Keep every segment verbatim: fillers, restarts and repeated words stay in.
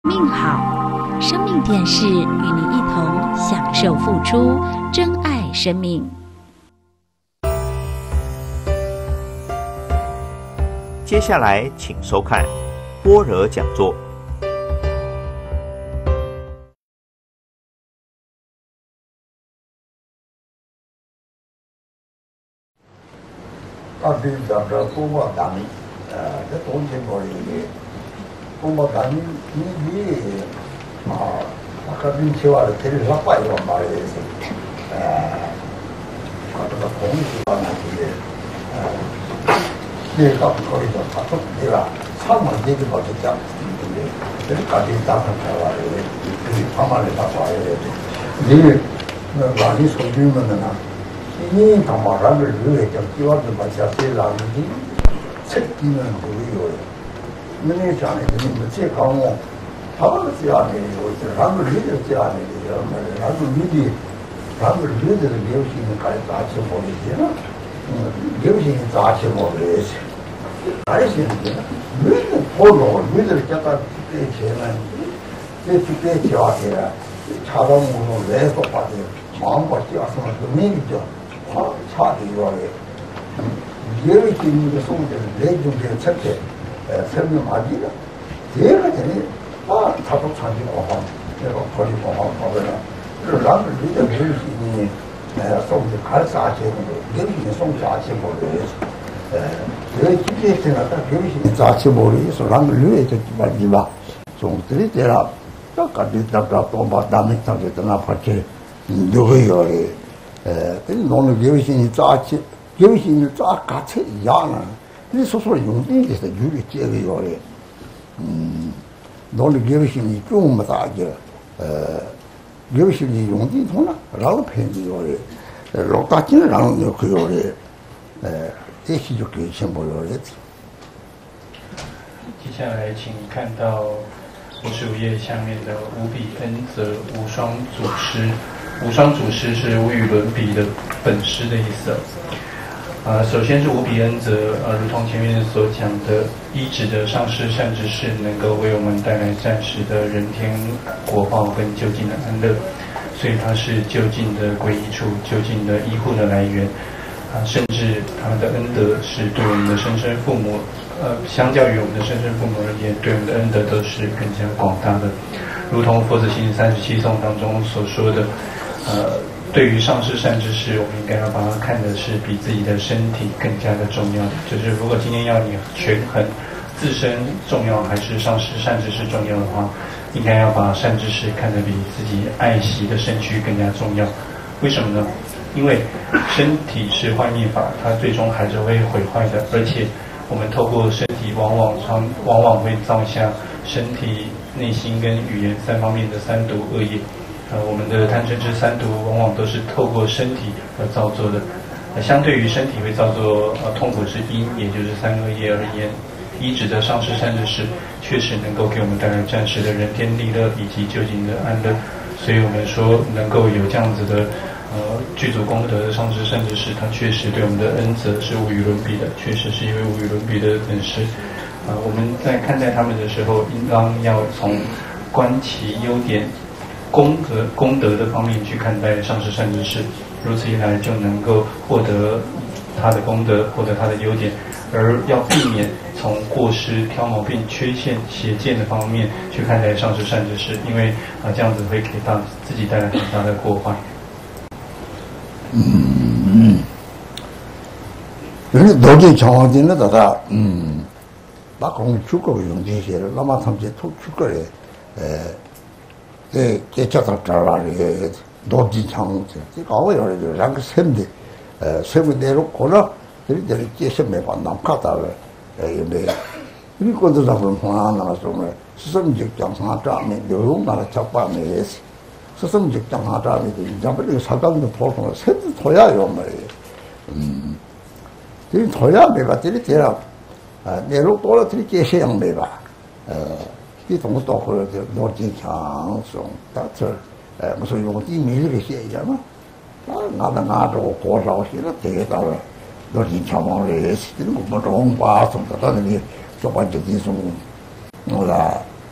命好，生命电视与您一同享受付出，珍爱生命。 接下来，请收看般若讲座。 啊，对，咱这公报单位，呃，这东西过来的，公报单位，你你啊，那个领导啊，这里老百姓嘛的是，呃，他这个公司啊，那些，呃，这个可以说他说对吧？厂嘛，这个保持讲，对不对？这里搞的大厂开完了，这里厂嘛的大厂也的，你那哪里说英文的呢？你他妈那个旅游叫几万的嘛，加些人的，七几万都有的。那你讲的你们这讲我，他们这样的有，咱们旅游这样的有，咱们旅的，咱们旅的流行的该咋去模的呢？嗯，流行咋去模的是，还是的，旅的不老，旅的叫他给钱了，这去给钱的，查到我们来说话的，忙不叫什么都没叫。啊，差的多嘞。有一些那个送的来中间出的，呃，生命马地的，这个人啊，他都长期过好，那个可以过好好的了。就是咱们这个有些呢，呃，送的看啥钱的，有些送啥钱过来的，呃，有几件事呢，但有些啥钱过来，说咱们旅游就基本上吧，从这里来了，那感觉到到东北大门上就在那跑去，嗯，都会有的。呃，跟农民流行早起，流行早赶车一样了。你说说用的就是有的这个要的，嗯，农民流行的这么大的，呃，流行的用的通了，老便宜要的，呃，老大经常就可以要的，呃，这些就给全部要的。 接下来，请看到五十五页下面的无比恩泽无双祖师。无双祖师是无与伦比的本师的意思。呃，首先是无比恩泽，呃，如同前面所讲的，依止的上师善知识，能够为我们带来暂时的人天果报跟究竟的安乐，所以它是究竟的归依处，究竟的依护的来源。啊、呃，甚至他的恩德是对我们的生身父母，呃，相较于我们的生身父母而言，对我们的恩德都是更加广大的。如同佛子行三十七颂当中所说的。呃，对于上师善知识，我们应该要把它看的是比自己的身体更加的重要。就是如果今天要你权衡自身重要还是上师善知识重要的话，应该要把善知识看得比自己爱惜的身躯更加重要。为什么呢？因为身体是坏灭法，它最终还是会毁坏的，而且我们透过身体往往常往往会造下身体、内心跟语言三方面的三毒恶业。呃，我们的贪嗔痴三毒往往都是透过身体而造作的。呃，相对于身体会造作呃痛苦之因，也就是三恶业而言，依止的上师善知识确实能够给我们带来暂时的人天利乐以及究竟的安乐。所以我们说能够有这样子的呃具足功德的上师善知识，它确实对我们的恩泽是无与伦比的，确实是一位无与伦比的本师。呃，我们在看待他们的时候，应当要从观其优点。功德功德的方面去看待上师善知识，如此一来就能够获得他的功德，获得他的优点，而要避免从过失、挑毛病、缺陷、邪见的方面去看待上师善知识，因为啊、呃、这样子会给到自己带来很大的过坏。 嗯，人家逻辑情况下呢，他嗯，把空出国用这些，那么他们就出出国的，呃。그 개척을 잘하는 노지 창제 그 아워요 랑 샘데 에 샘대로 고라 들들 계셔매 봐 남카다를 에네 그리고도 잡은 하나 좀 수성직 장사자면 요용나라 잡아내 수성직 장사자면 잡을 사강도 보통 샘도 토야요 말이에요 음 그 토야 매가 들이 되라 아 내로 돌아들이 계셔양 매가 어 이 동도 그 노지 창송 다들 에 무슨 요 이메일을写잖아 아 나도 나도 고사오시라 되겠다 노지 창송을 했으면 뭐 좀 봐서 다들 저 번째 진송 뭐라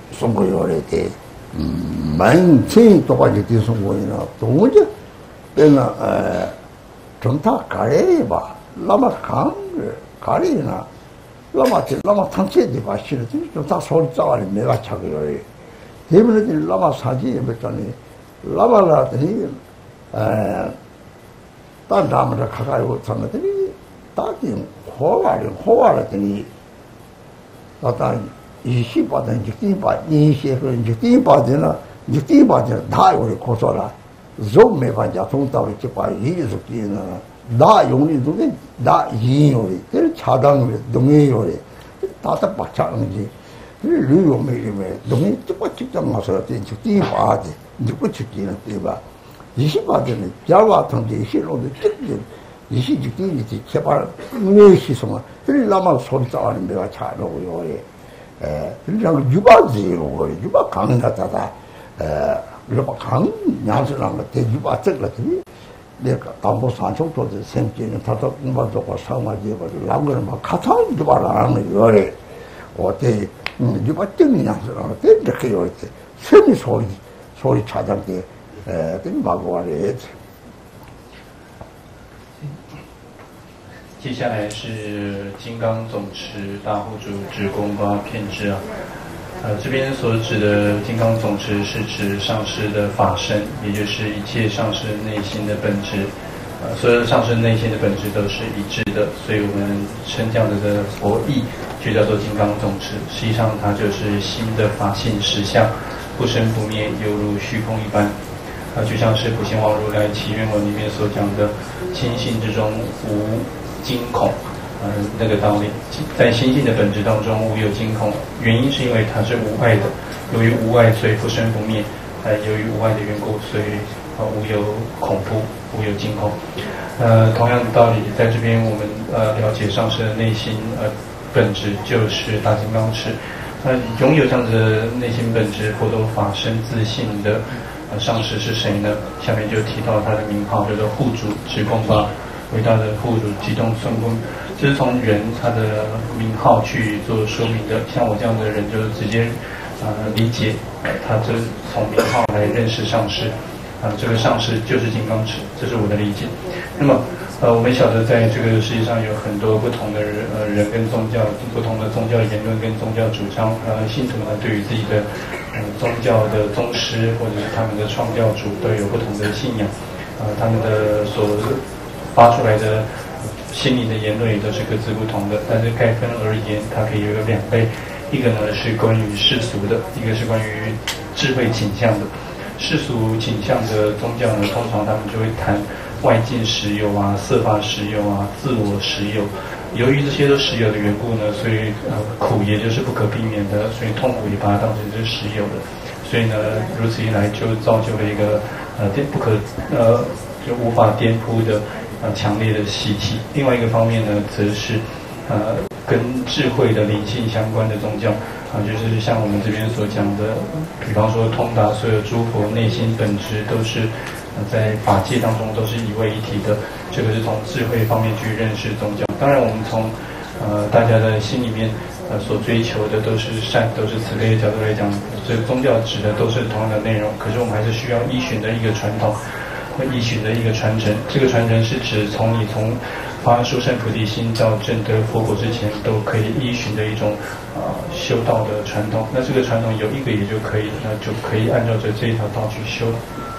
선거 요래 때 음, 많이 똑같이 된 선거이나 동자 때나 에 전타 가래 봐. 라마 강 가리나 라마 라마 tan체지 마시는 좀다 소리 짜와리 내가 차고요. 대부분 라마 사지 몇잖니 라마라더니 에 딴 다음에 가까이 오잖아더니 딱히 호와리 호와라더니 어떤 이십 받은 직진 받 이십 그 직진 받으나 직진 받으나 다 우리 고소라 좀 매반자 통다고 이렇게 봐 이속기는 나 용리도 나 이용이 그 차당을 동의요리 다다 박차는지 그 류용매림에 동의 뜻과 직장 가서 직진 봐지 누구 직진은 때봐 이십 받으면 자와 통지 실로도 직진 이십 직진이 제발 내 시성아 그 라마 소리 싸우는 데가 차로고요. 에, 그냥 유바지로 거예요. 유바 강하다다. 에, 유바 강 양수랑 거 대유바 적거든요. 내가 담보 산청 쪽에 생기는 다다 공부하고 상하지 버리 라고는 막 가타 유바를 하는 거래. 어때? 유바 때문에 양수랑 거 이렇게 요래. 세미 소리 소리 차장 때 에, 그 막와래. 接下来是金刚总持大护主直供八片支啊，呃，这边所指的金刚总持是指上师的法身，也就是一切上师内心的本质，呃，所有上师内心的本质都是一致的，所以我们称这样子的佛意就叫做金刚总持。实际上它就是心的法性实相，不生不灭，犹如虚空一般。啊，就像是普贤王如来祈愿文里面所讲的，心性之中无惊恐，呃，那个道理，在心性的本质当中无有惊恐，原因是因为它是无碍的，由于无碍，所以不生不灭，呃，由于无碍的缘故，所以呃无有恐怖，无有惊恐。呃，同样的道理，在这边我们呃了解上师的内心呃本质就是大金刚持，那、呃、拥有这样子的内心本质，佛陀法身自信的呃上师是谁呢？下面就提到他的名号叫做护主直供八。伟大的护主激动孙悟空，这是从人他的名号去做说明的。像我这样的人，就直接呃理解，呃，他这从名号来认识上师，啊、呃，这个上师就是金刚持，这是我的理解。那么，呃，我们晓得在这个世界上有很多不同的人，呃，人跟宗教，不同的宗教言论跟宗教主张，呃，信徒呢对于自己的呃宗教的宗师或者是他们的创教主都有不同的信仰，呃，他们的所发出来的心灵的言论也都是各自不同的，但是概分而言，它可以有两类，一个呢是关于世俗的，一个是关于智慧倾向的。世俗倾向的宗教呢，通常他们就会谈外境实有啊、色法实有啊、自我实有。由于这些都实有的缘故呢，所以呃苦也就是不可避免的，所以痛苦也把它当成是实有的。所以呢，如此一来就造就了一个呃不可呃就无法颠扑的。呃，强烈的习气。另外一个方面呢，则是呃跟智慧的灵性相关的宗教啊、呃，就是像我们这边所讲的，比方说通达所有诸佛内心本质都是、呃、在法界当中都是一位一体的。这个是从智慧方面去认识宗教。当然，我们从呃大家的心里面呃所追求的都是善，都是慈悲的角度来讲，这个宗教指的都是同样的内容。可是我们还是需要依循的一个传统。依循的一个传承，这个传承是指从你从发殊胜菩提心到证得佛果之前，都可以依循的一种呃修道的传统。那这个传统有一个也就可以，那就可以按照着这一条道去修。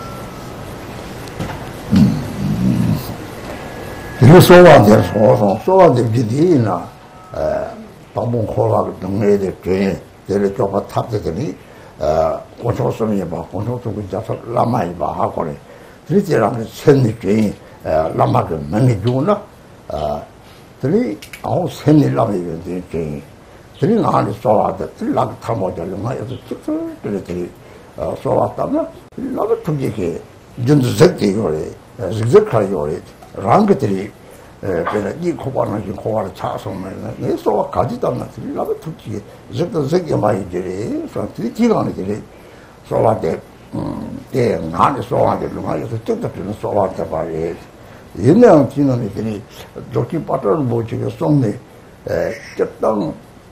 这个说话的说说说话的比例呢，呃，大部分说话的能力的专，这个叫法他在这里，呃，我说什么也把，我说这个叫做拉曼也把哈过来。这让人生的原因，呃，那么个门里中呢，呃，这里然后生的那么一个原因，这里哪里说话的，这里那个他们叫另外一个这这这里这里，呃，说话的呢，那个突击给就是这个有的，呃，是这个有的，然后这里，呃，别的你恐怕那就恐怕的差什么呢？你说话搞起到那这里那个突击，这个这个嘛，这里说这里地方的这里说话的。嗯，对，俺的说话的，另外就是真的只能说话的吧？也，人家听到你这里，昨天把这么这个送的，呃，就当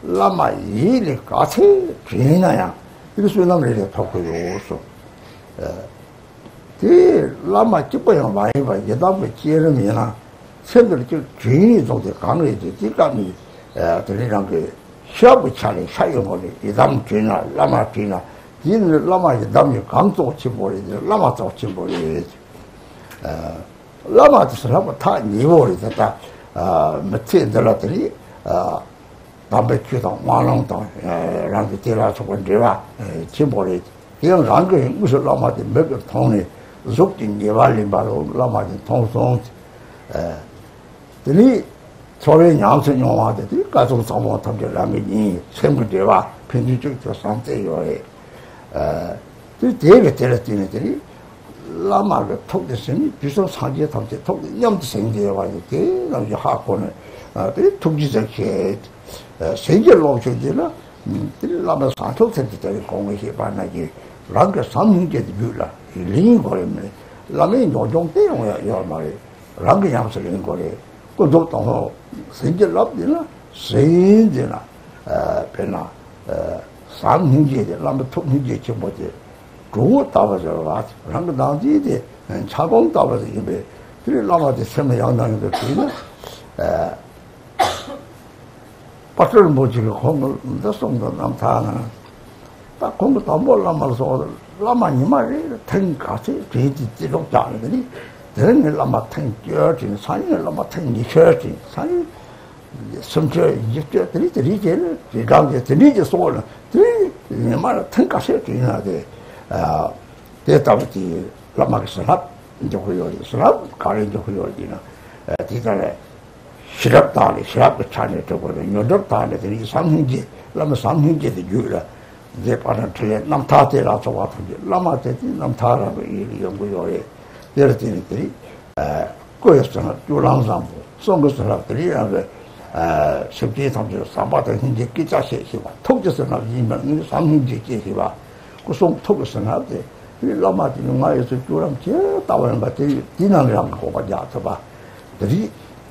라마 이리 같이 주인이야. 이거 수남들이 바꾸고 있어. 에, 그 라마 집어야 많이 봐. 예다부 지르면아, 선들 저 주인이 정도 강해지. 지감이 에, 들이랑 그 시합을 차리 사용하는 예담 주인아, 라마 주인아. 이는 라마 예담이 강조 치버리지. 라마 쪽 치버리지. 에, 라마도 라마 다 니버리 됐다. 아, 며칠 들었더니 아 담배 피우다 완랑다 랑게 데라서 건데와 침보리 이런 랑게 무슨 라마데 몇개 통에 속진 예발린 바로 라마데 통송 에 드니 저의 양선 영화들이 가서 사모 탐제 라미니 생물대와 편집적으로 상태요에 에 되게 데려지네들이 라마가 톡됐으니 비슷한 상지에 탐제 톡 염도 생겨가지고 그 남자 하고는 아 그 통지적에 세계로 저기나 라마 사토 센터에 공부해 봐나기 랑가 삼hin제도 줄라 링거리면 라메 노종 때용이야 요 말이 랑가 양설인 거래 그도 또 세계랍이나 세인제나 에 배나 에 삼hin제도 라마 통hin제 뭐지 그거 따라서 와 랑가 나지데 차공 따라서 이게 그래 라마데 세면 양당인데 그러나 에 박수를 못 치고 공을 넣었습니다. 남타는 딱 공을 다 몰라 말서 라마니 말이 탱가시 돼지 찌록자들이 되는 라마 탱겨진 산이 라마 탱이셔진 산이 섬저 이제들이 들이제를 지강제 들이제 소를 들이 말 탱가시 되나데 아 대답이 라마가 살았 이제 호요리 살았 가리 이제 호요리나 디자네 시럽다리 시럽을 차네 저거는 여덟다리들이 삼hin제 라마 삼hin제도 줄라 이제 바는 틀에 남타대라서 와든지 라마대지 남타라고 이 연구요에 여러들이 에 거였잖아 조랑상부 송거스라들이라고 에 십지 삼주 삼바대 hin제 기자세시와 통제선을 이면 삼hin제 계시와 그송 통제선한테 이 라마지는 마에서 조랑 제 따와는 같이 디나랑 거가 야서 봐 들이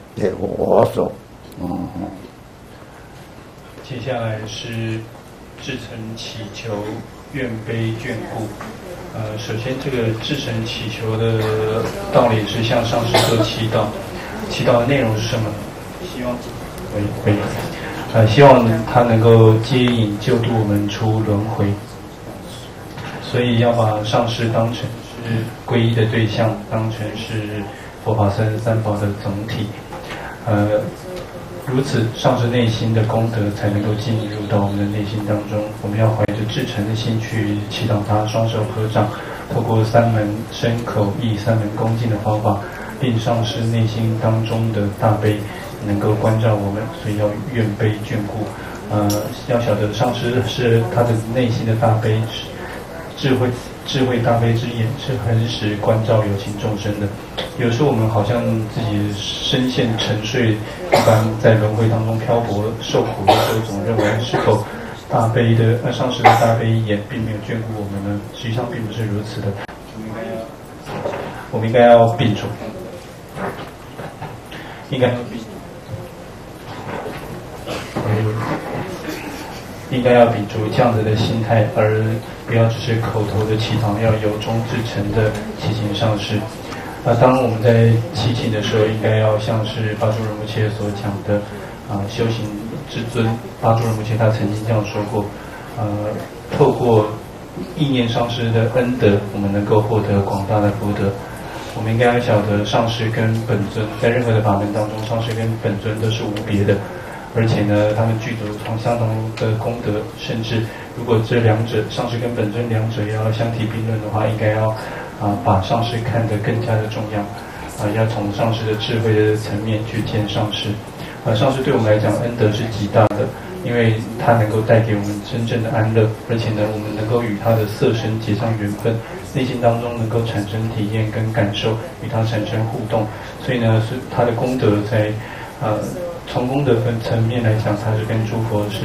대고서 음 接下来是至诚祈求愿悲眷顾。呃，首先这个至诚祈求的道理是向上师做祈祷，祈祷的内容是什么？希望可以可以，呃，希望他能够接引救度我们出轮回，所以要把上师当成是皈依的对象，当成是佛法僧三宝的总体。呃，如此上师内心的功德才能够进入到我们的内心当中。我们要怀着至诚的心去祈祷他，双手合掌，透过三门身口意三门恭敬的方法，令上师内心当中的大悲能够关照我们，所以要愿悲眷顾。呃，要晓得上师是他的内心的大悲，智慧智慧大悲之眼，是很使关照有情众生的。有时候我们好像自己深陷沉睡一般，在轮回当中漂泊受苦的时候，总认为是否大悲的呃上师的大悲眼并没有眷顾我们呢？实际上并不是如此的。我们应该要摒除，应该要摒，应该要摒除这样子的心态，而不要只是口头的祈祷，要由衷至诚的祈请上师。啊，当我们在祈请的时候，应该要像是巴珠仁波切所讲的，啊，修行之尊巴珠仁波切他曾经这样说过，呃，透过意念上师的恩德，我们能够获得广大的福德。我们应该要晓得，上师跟本尊在任何的法门当中，上师跟本尊都是无别的，而且呢，他们具足同相同的功德，甚至如果这两者上师跟本尊两者要相提并论的话，应该要啊把上师看得更加的重要，啊要从上师的智慧的层面去见上师，啊上师对我们来讲恩德是极大的，因为他能够带给我们真正的安乐，而且呢，我们能够与他的色身结上缘分，内心当中能够产生体验跟感受，与他产生互动，所以呢，是他的功德在呃。从功德分层面来讲，它是跟诸佛是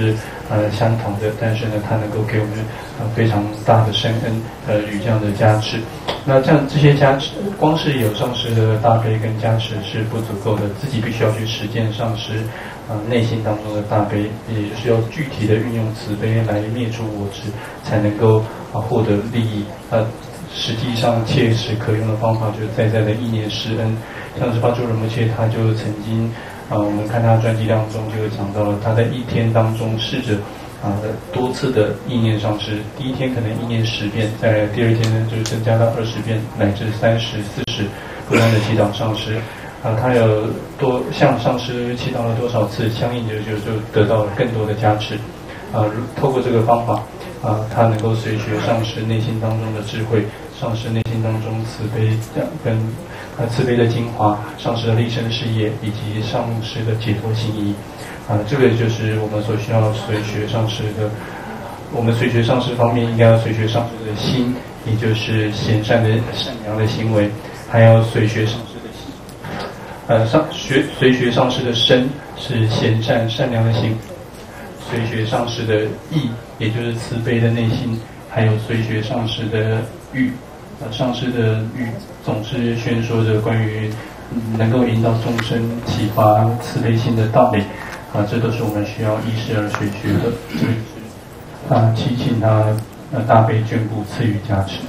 呃相同的，但是呢，它能够给我们呃非常大的深恩，呃与这样的加持。那这样这些加持，光是有上师的大悲跟加持是不足够的，自己必须要去实践上师呃内心当中的大悲，也就是要具体的运用慈悲来灭除我执，才能够啊获得利益。呃，实际上切实可用的方法就是在在的意念施恩，像是巴珠仁波切他就曾经。啊、呃，我们看他的传记当中就讲到了，他在一天当中试着啊、呃、多次的意念上师，第一天可能意念十遍，在第二天呢就增加到二十遍乃至三十、四十，不断的祈祷上师。啊、呃，他有多向上师祈祷了多少次，相应的就就得到了更多的加持。啊、呃，透过这个方法，啊、呃，他能够随学上师内心当中的智慧，上师内心当中慈悲跟。呃，慈悲的精华，上师的立身事业，以及上师的解脱心意，啊、呃，这个就是我们所需要随学上师的。我们随学上师方面，应该要随学上师的心，也就是贤善的善良的行为，还要随学上师的心。呃，上学随学上师的身是贤善善良的行，随学上师的意，也就是慈悲的内心，还有随学上师的欲。呃，上师的语总是宣说着关于、嗯、能够引导众生启发慈悲心的道理，啊，这都是我们需要依师而随学的。所以是啊，祈请他呃大悲眷顾赐予加持。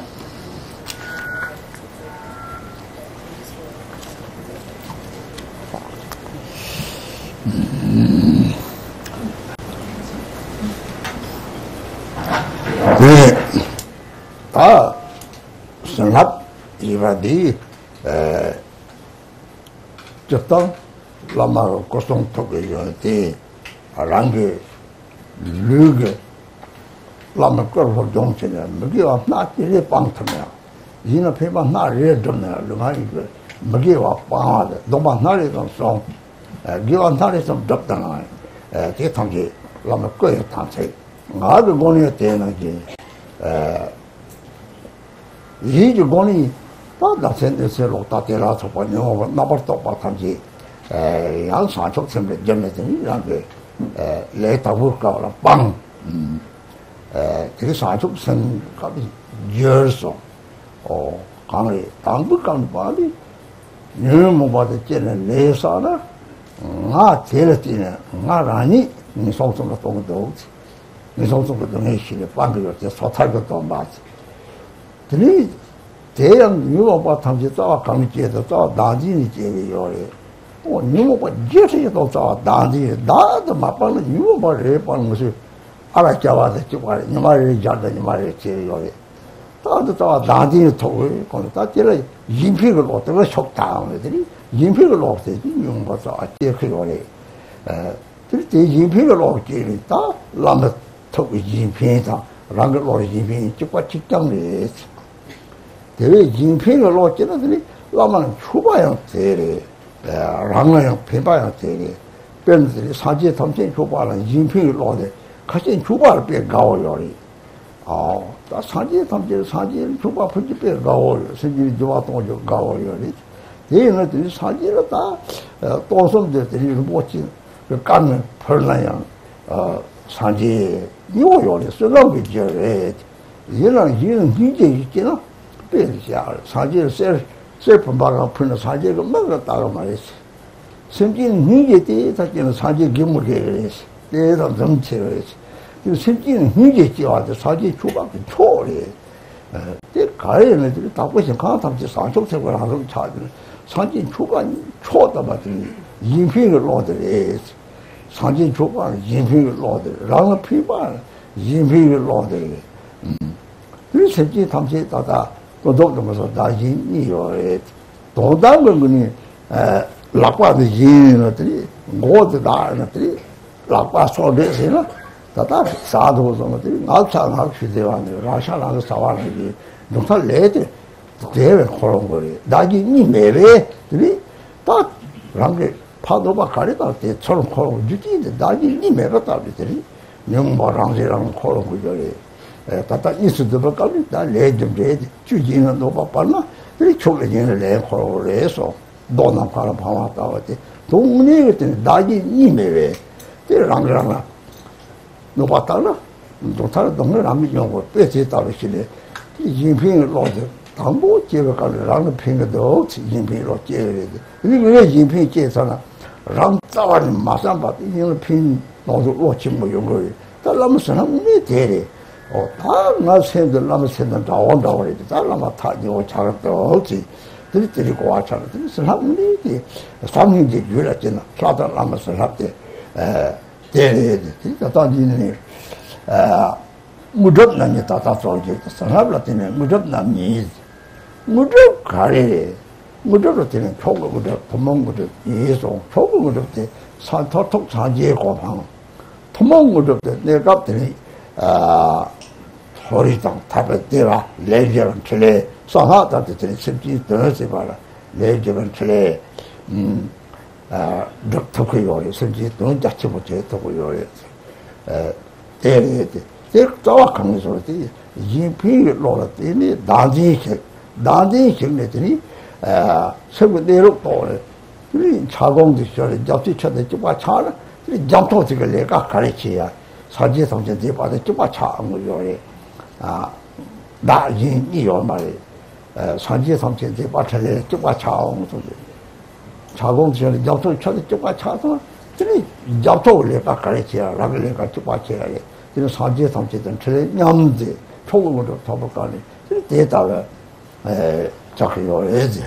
嗯，对，啊。成立以外的呃，就当那么各种特别的啊，让个旅个，那么各种东西呢，没给我拿这些帮他们，因为偏帮拿热着呢，另外一个没给我帮的，都帮拿来种种，呃，给我拿来种得的来，呃，这东西那么各有谈菜，我的观念点呢就呃。이제 거니 다다 센데서 로타 테라서 보내고 나버터 바탕지 에 양산 쪽쯤에 전에는 이렇게 에 레타부가라 빵 에 되게 사족선 가비 열서 어 강에 당부강 바디 너무 봐도 쟤는 내사나 나 제일티네 나라니 니 소송도 동도 니 소송도 동해시네 빵을 때 소탈도 맞지 그 대양 유모바 탐지 자와 강지에도 자 나진이 제리요래 어 유모바 제리도 자 나지 나도 마빠는 유모바를 빠는 것이 알아자와서 지와래 니말이 자다 니말이 제리요래 다도 자 나진이 토고 거기 다 제리 인피를 어떻게 속다음들이 인피를 어떻게 유모바서 제리요래 에 그때 인피를 어떻게 다 라면 토고 인피다 라면 어디 인피 지와 직장에 대외 인피를 놓치는들이 라면 추바양 대리, 랑라양 배바양 대리, 뺀들이 사지에 탐진 추바는 인피를 놓대, 같이 추바를 빼 가오요리. 아, 다 사지에 탐진 사지에 추바 풀지 빼 가오요. 생기리 좋았던 거 가오요리. 대인들이 사지를 다 또섬들이 못지 그 까면 펄나양 어 사지 이오요리 쓰는 게 저래. 얘는 얘는 이제 있잖아. 배리야 사지를 셀 셀품 바가 푸는 사지를 먹었다고 말했어. 심지는 이게 대다기는 사지 기물이 그랬어. 대다 정체를 했어. 그 심지는 이게 지와도 사지 주박이 초래. 때 가에는 들이 답고신 강탐지 상속색을 하는 차지는 사지 주반 초다 맞더니 인fin을 놓더래. 사지 주반 인fin을 놓더래. 랑은 피반 인fin을 놓더래. 음. 그 심지 탐지 따다 또 도도면서 다 인이요. 도당은 거니 에 락바도 인이들이 모두 다들이 락바 소리세나 다다 사도서들이 나창 학시대와는 라샤라가 사와는 농탈 레드 대외 그런 거리 나기 매매들이 딱 랑게 파도바 가리다 때처럼 그런 주지인데 나기 매매다들이 영모랑이랑 그런 거리 다다 인수도 가면 다 레좀 레드 주지는 너 바빠나 그리 초래지는 레 코로에서 도난 파라 파왔다 왔지 동문이 그때 나기 이메에 때랑랑 侬话当了，侬他农人人民用我别接到了起来，饮品老的，当不接个讲让人拼个都吃饮品老接来的，因为饮品接上了，让早晚马上把饮品老是老起没用个，但那么身上没得的。哦，他那现在那么现在找我找我的，咱那么他就我查个都去，这里这里刮查了，这里是他们的，上面解决了，真的，抓到那么是他的，呃，对对对，这个当今呢，呃，木头那你打打造就，是他们的呢，木头那米，木头看的，木头的呢，超过木头，他们木头也种，超过木头的，上他通常结果旁，他们木头的那个的呢，呃。소리 당 답에 대라 레저는 틀에 상하다 되는 심지 더지 봐라 레저는 틀에 음아 덕토고요 심지 돈 자체 못해 도고요 에 대리에 대 저와 강소리 이피 로라더니 다지 다지 경내더니 아 세분대로 보래 우리 자공도 저래 잡지 쳐대 좀 차라 잡토지가 내가 가르치야 사지 성전에 받아 좀 차한 거요啊，那人你要嘛的，呃，长期上天这把出来就把查我说的，查工去了，要做吃的就把查到，这里要做那个干起来，那个那个就把起来的，这个长期上天出来样子，错误的他不干的，这里得到了，呃，这个有儿子。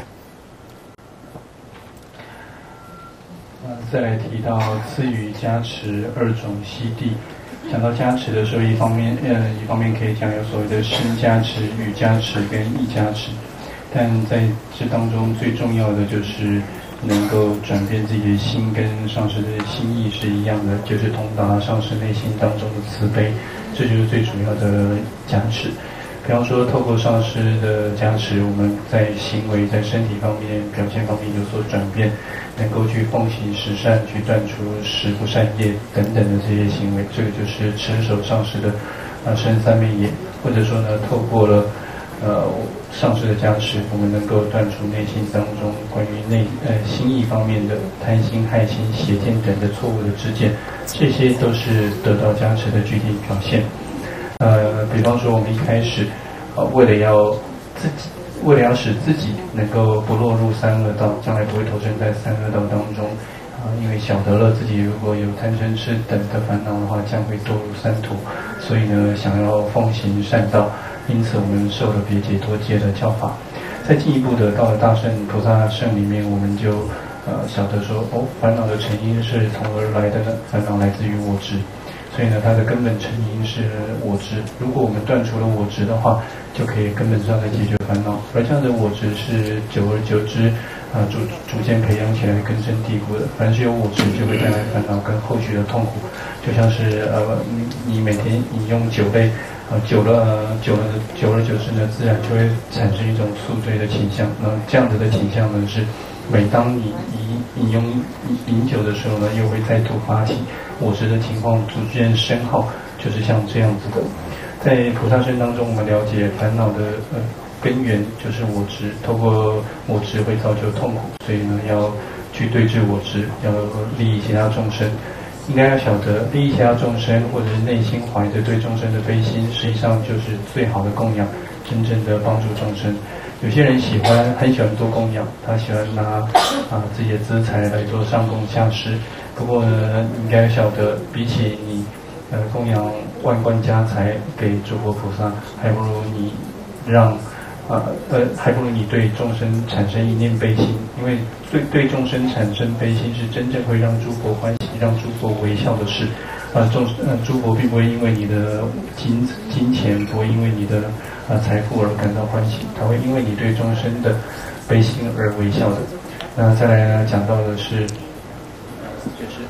再来提到赐予加持二种悉地。讲到加持的时候，一方面，呃，一方面可以讲有所谓的身加持、语加持跟意加持，但在这当中最重要的就是能够转变自己的心，跟上师的心意是一样的，就是通达上师内心当中的慈悲，这就是最主要的加持。比方说，透过上师的加持，我们在行为、在身体方面、表现方面有所转变，能够去奉行十善，去断除十不善业等等的这些行为，这个就是持守上师的啊身三昧业，或者说呢，透过了呃上师的加持，我们能够断除内心当中关于内呃心意方面的贪心、害心、邪见等的错误的知见，这些都是得到加持的具体表现。呃，比方说我们一开始，呃，为了要自己，为了要使自己能够不落入三恶道，将来不会投身在三恶道当中，啊、呃，因为晓得了自己如果有贪嗔痴等的烦恼的话，将会堕入三途，所以呢，想要奉行善道，因此我们受了别解脱戒的教法。再进一步的到了大乘菩萨圣里面，我们就呃晓得说，哦，烦恼的成因是从而来的呢？烦恼来自于我执。所以呢，它的根本成因是我执。如果我们断除了我执的话，就可以根本上的解决烦恼。而这样的我执是久而久之，啊、呃，逐逐渐培养起来根深蒂固的。凡是有我执，就会带来烦恼跟后续的痛苦。就像是呃，你你每天饮用酒类，呃，久了、呃、久了久而久之呢，自然就会产生一种宿醉的倾向。那这样子的倾向呢，是每当你饮饮用饮酒的时候呢，又会再度发起。我执的情况逐渐深厚，就是像这样子的。在菩萨身当中，我们了解烦恼的呃根源就是我执，透过我执会造就痛苦，所以呢要去对治我执，要利益其他众生。应该要晓得，利益其他众生，或者是内心怀着对众生的悲心，实际上就是最好的供养，真正的帮助众生。有些人喜欢很喜欢做供养，他喜欢拿啊自己的资财来做上供下施。不过呢，应该晓得，比起你呃供养万贯家财给诸佛菩萨，还不如你让啊 呃, 呃还不如你对众生产生一念悲心，因为对对众生产生悲心是真正会让诸佛欢喜、让诸佛微笑的事。啊，众呃诸佛并不会因为你的金金钱，不会因为你的啊财富而感到欢喜，他会因为你对众生的悲心而微笑的。那再来呢，讲到的是。就是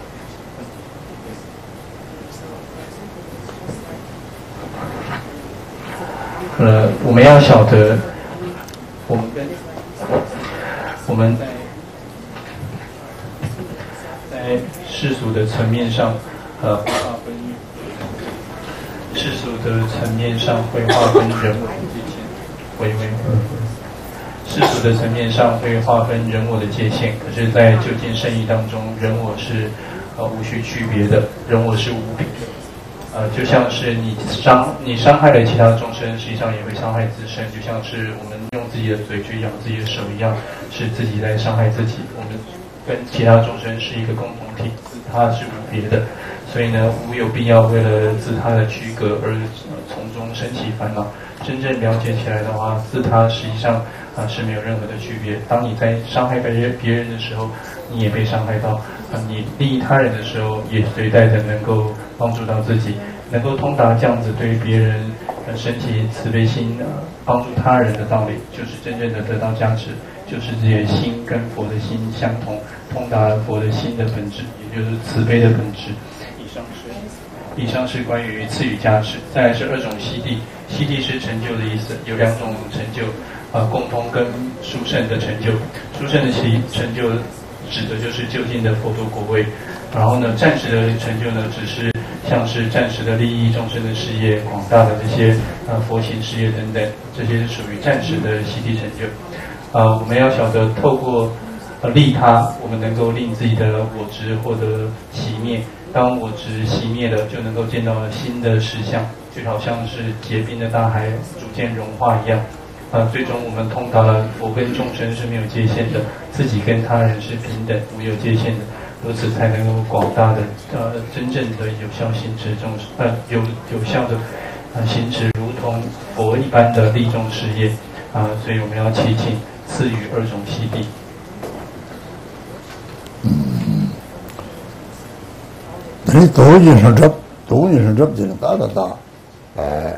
呃，我们要晓得，我们跟我们在在世俗的层面上，呃，划分世俗的层面上会划分人我的界限，微微。世俗的层面上会划分人我的界限，可是在究竟圣义当中，人我是呃无需区别的，人我是无比的。 呃，就像是你伤你伤害了其他众生，实际上也会伤害自身，就像是我们用自己的嘴去咬自己的手一样，是自己在伤害自己。我们跟其他众生是一个共同体，自他是无别的，所以呢，无有必要为了自他的区隔而、呃、从中升起烦恼。真正了解起来的话，自他实际上啊、呃、是没有任何的区别。当你在伤害别人别人的时候，你也被伤害到；啊、呃，你利益他人的时候，也随带着能够帮助到自己，能够通达这样子对别人呃身体慈悲心呃帮助他人的道理，就是真正的得到加持，就是自己的心跟佛的心相同，通达佛的心的本质，也就是慈悲的本质。以上是以上是关于赐予加持，再来是二种悉地。悉地是成就的意思，有两种成就，呃，共通跟殊胜的成就。殊胜的其成就指的就是就近的佛陀果位，然后呢，暂时的成就呢，只是像是暂时的利益众生的事业、广大的这些呃佛行事业等等，这些是属于暂时的悉地成就。呃，我们要晓得透过呃利他，我们能够令自己的我执获得熄灭。当我执熄灭了，就能够见到新的实相，就好像是结冰的大海逐渐融化一样。呃，最终我们通达了佛跟众生是没有界限的，自己跟他人是平等无有界限的，如此才能够广大的呃真正的有效行持众呃有有效的呃行持如同佛一般的利众事业啊、呃，所以我们要祈请赐予二种悉地。 이 도인은 접, 도인은 접지는 따다다, 에,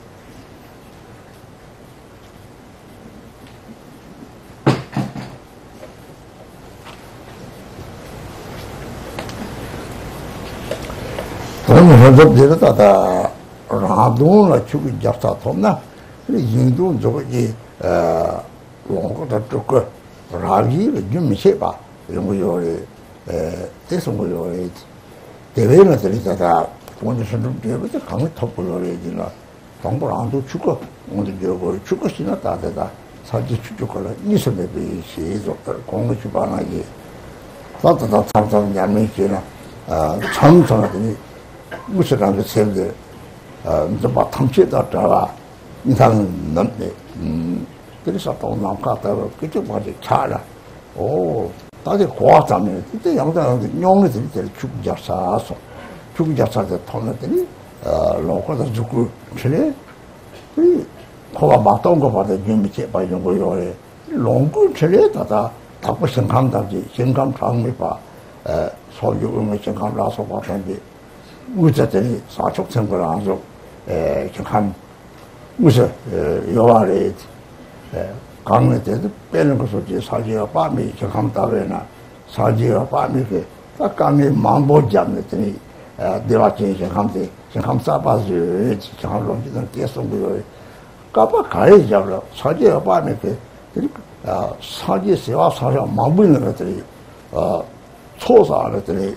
도인은 접지는 따다, 라동을 죽이 잡사 돕나? 그래, 인도 저기, 에, 롱거다 쭉, 라기를 좀 해봐. 이런 거 요래, 에, 대성 거 요래. 대회는 들이다가 본인 선좀 되어도 강에 덮어버려야지나 정보를 안 도 죽어 오늘 저거 죽었으나 다되다 사지 죽거라 이섬에 비시도 공부 주반하기 나도 참참 야매지나 아 참참하더니 무슨한 게 셀데 아 이제 막 탐치다 따라 인상 넘네 음 그래서 또 남가다가 그쪽 맞이 차라 오 다들 고아다면 그때 양자한테 용의들이 죽은 잡사서 죽은 잡사서 통했더니 어 로고다 죽고 그래 이 고가 맞던 거 봐도 좀 제발 이런 거 요래 롱고 그래다다 답고 생각한다지 생각 장미 봐에 소유음의 생각 나서 봤는데 우자들이 사촉 생각을 안 하고 에 한 무슨 요아래 에 강에 대해서 빼는 것을 사지와 밤이 경험다거나 사지와 밤이 딱 강에 망보지 않았더니 내와ချင်း경험대 경험사바지 경험론지는 계속 그거 까봐 가야 잡으러 사지와 밤이 그 사지 세와 사자 망보는 것들이 어 초사하더니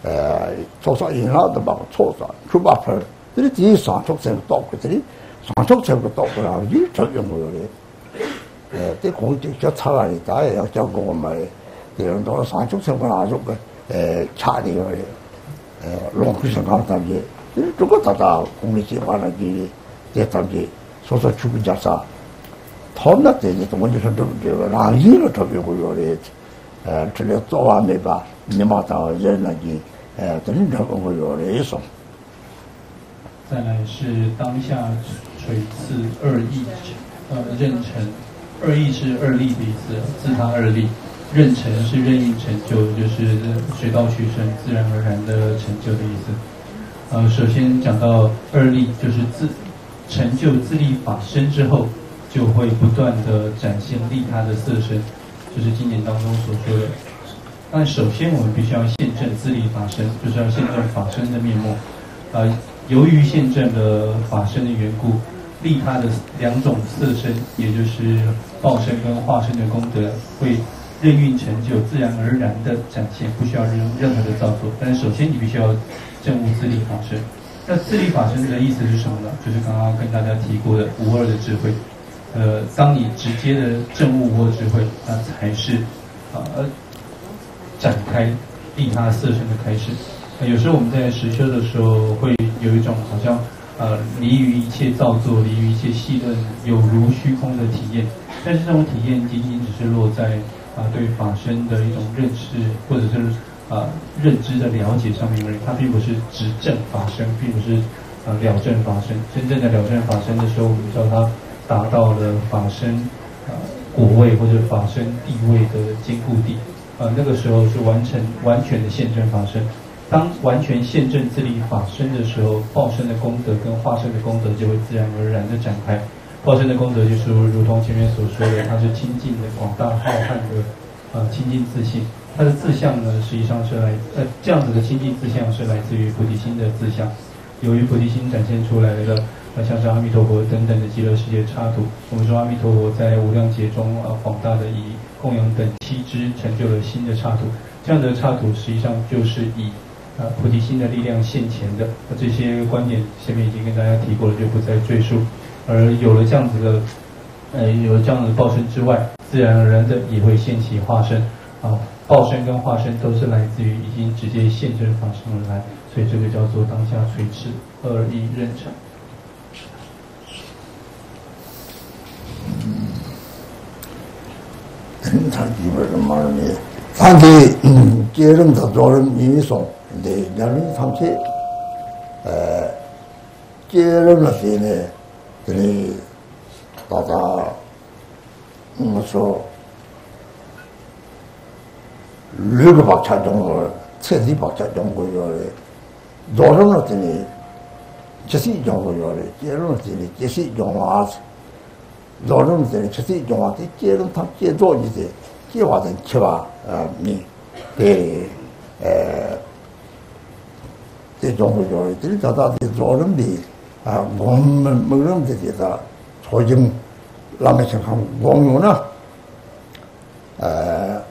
초사 인하도 막 초사 주바풀 들이 뒤 상촉생 똑들이 상촉생도 똑그라지 적용 거래 에, 때 공직 저 차가 있다. 역적고 말에 이런 거 상축성분 아주 그 에, 차리고 에, 롱크선 감탄지 이거 다다 공리지 말아지 대탐지 소소 죽은 자사 덤나 때지 또 먼저 좀 라기로 접고 요래 에, 틀려 또 안에 봐. 니마다 연락이 에, 드는 거 요래서 再来是当下垂赐二义呃任成。二义是二利的意思，自他二利。任成是任意成就，就是水到渠成、自然而然的成就的意思。呃，首先讲到二利，就是自成就自利法身之后，就会不断的展现利他的色身，就是经典当中所说的。但首先我们必须要现证自利法身，就是要现证法身的面目。呃，由于现证了法身的缘故。利他的两种色身，也就是报身跟化身的功德，会任运成就，自然而然的展现，不需要任任何的造作。但是首先你必须要证悟自利法身。那自利法身的意思是什么呢？就是刚刚跟大家提过的无二的智慧。呃，当你直接的证悟无二智慧，那才是呃展开利他色身的开始。 呃、有时候我们在实修的时候，会有一种好像呃离于一切造作，离于一切细论，有如虚空的体验。但是这种体验仅仅只是落在啊、呃、对法身的一种认识，或者是啊、呃、认知的了解上面而已。它并不是执证法身，并不是啊、呃、了证法身。真正的了证法身的时候，我们知道它达到了法身啊、呃、果位或者法身地位的坚固地。呃，那个时候是完成完全的现证法身。当完全现证自力法身的时候，报身的功德跟化身的功德就会自然而然的展开。报身的功德就是如同前面所说的，它是清净的、广大浩瀚的呃清净自性。它的自相呢，实际上是来呃这样子的清净自相是来自于菩提心的自相。由于菩提心展现出来的呃像是阿弥陀佛等等的极乐世界刹土，我们说阿弥陀佛在无量劫中啊、呃、广大的以供养等七支成就了新的刹土。这样的刹土实际上就是以啊、呃、菩提心的力量现前的。呃、这些观点前面已经跟大家提过了，就不再赘述。而有了这样子的，呃，有了这样的报身之外，自然而然的也会现起化身。啊，报身跟化身都是来自于已经直接现证法身而来，所以这个叫做当下垂翅二一认成。 嗯，他基本上嘛呢，他的嗯，接任的做人民送的两人长期，呃，接任了些呢。这里大家我说六个把车中国彻底把车中国要的做人了这里这是中国要的接人这里这是中华做人这里这是中华的接人他接做一些接华的七八啊你对呃这中国要的这里大家的做人的啊，我们某人的这个财经，那么情况，我们呢，呃，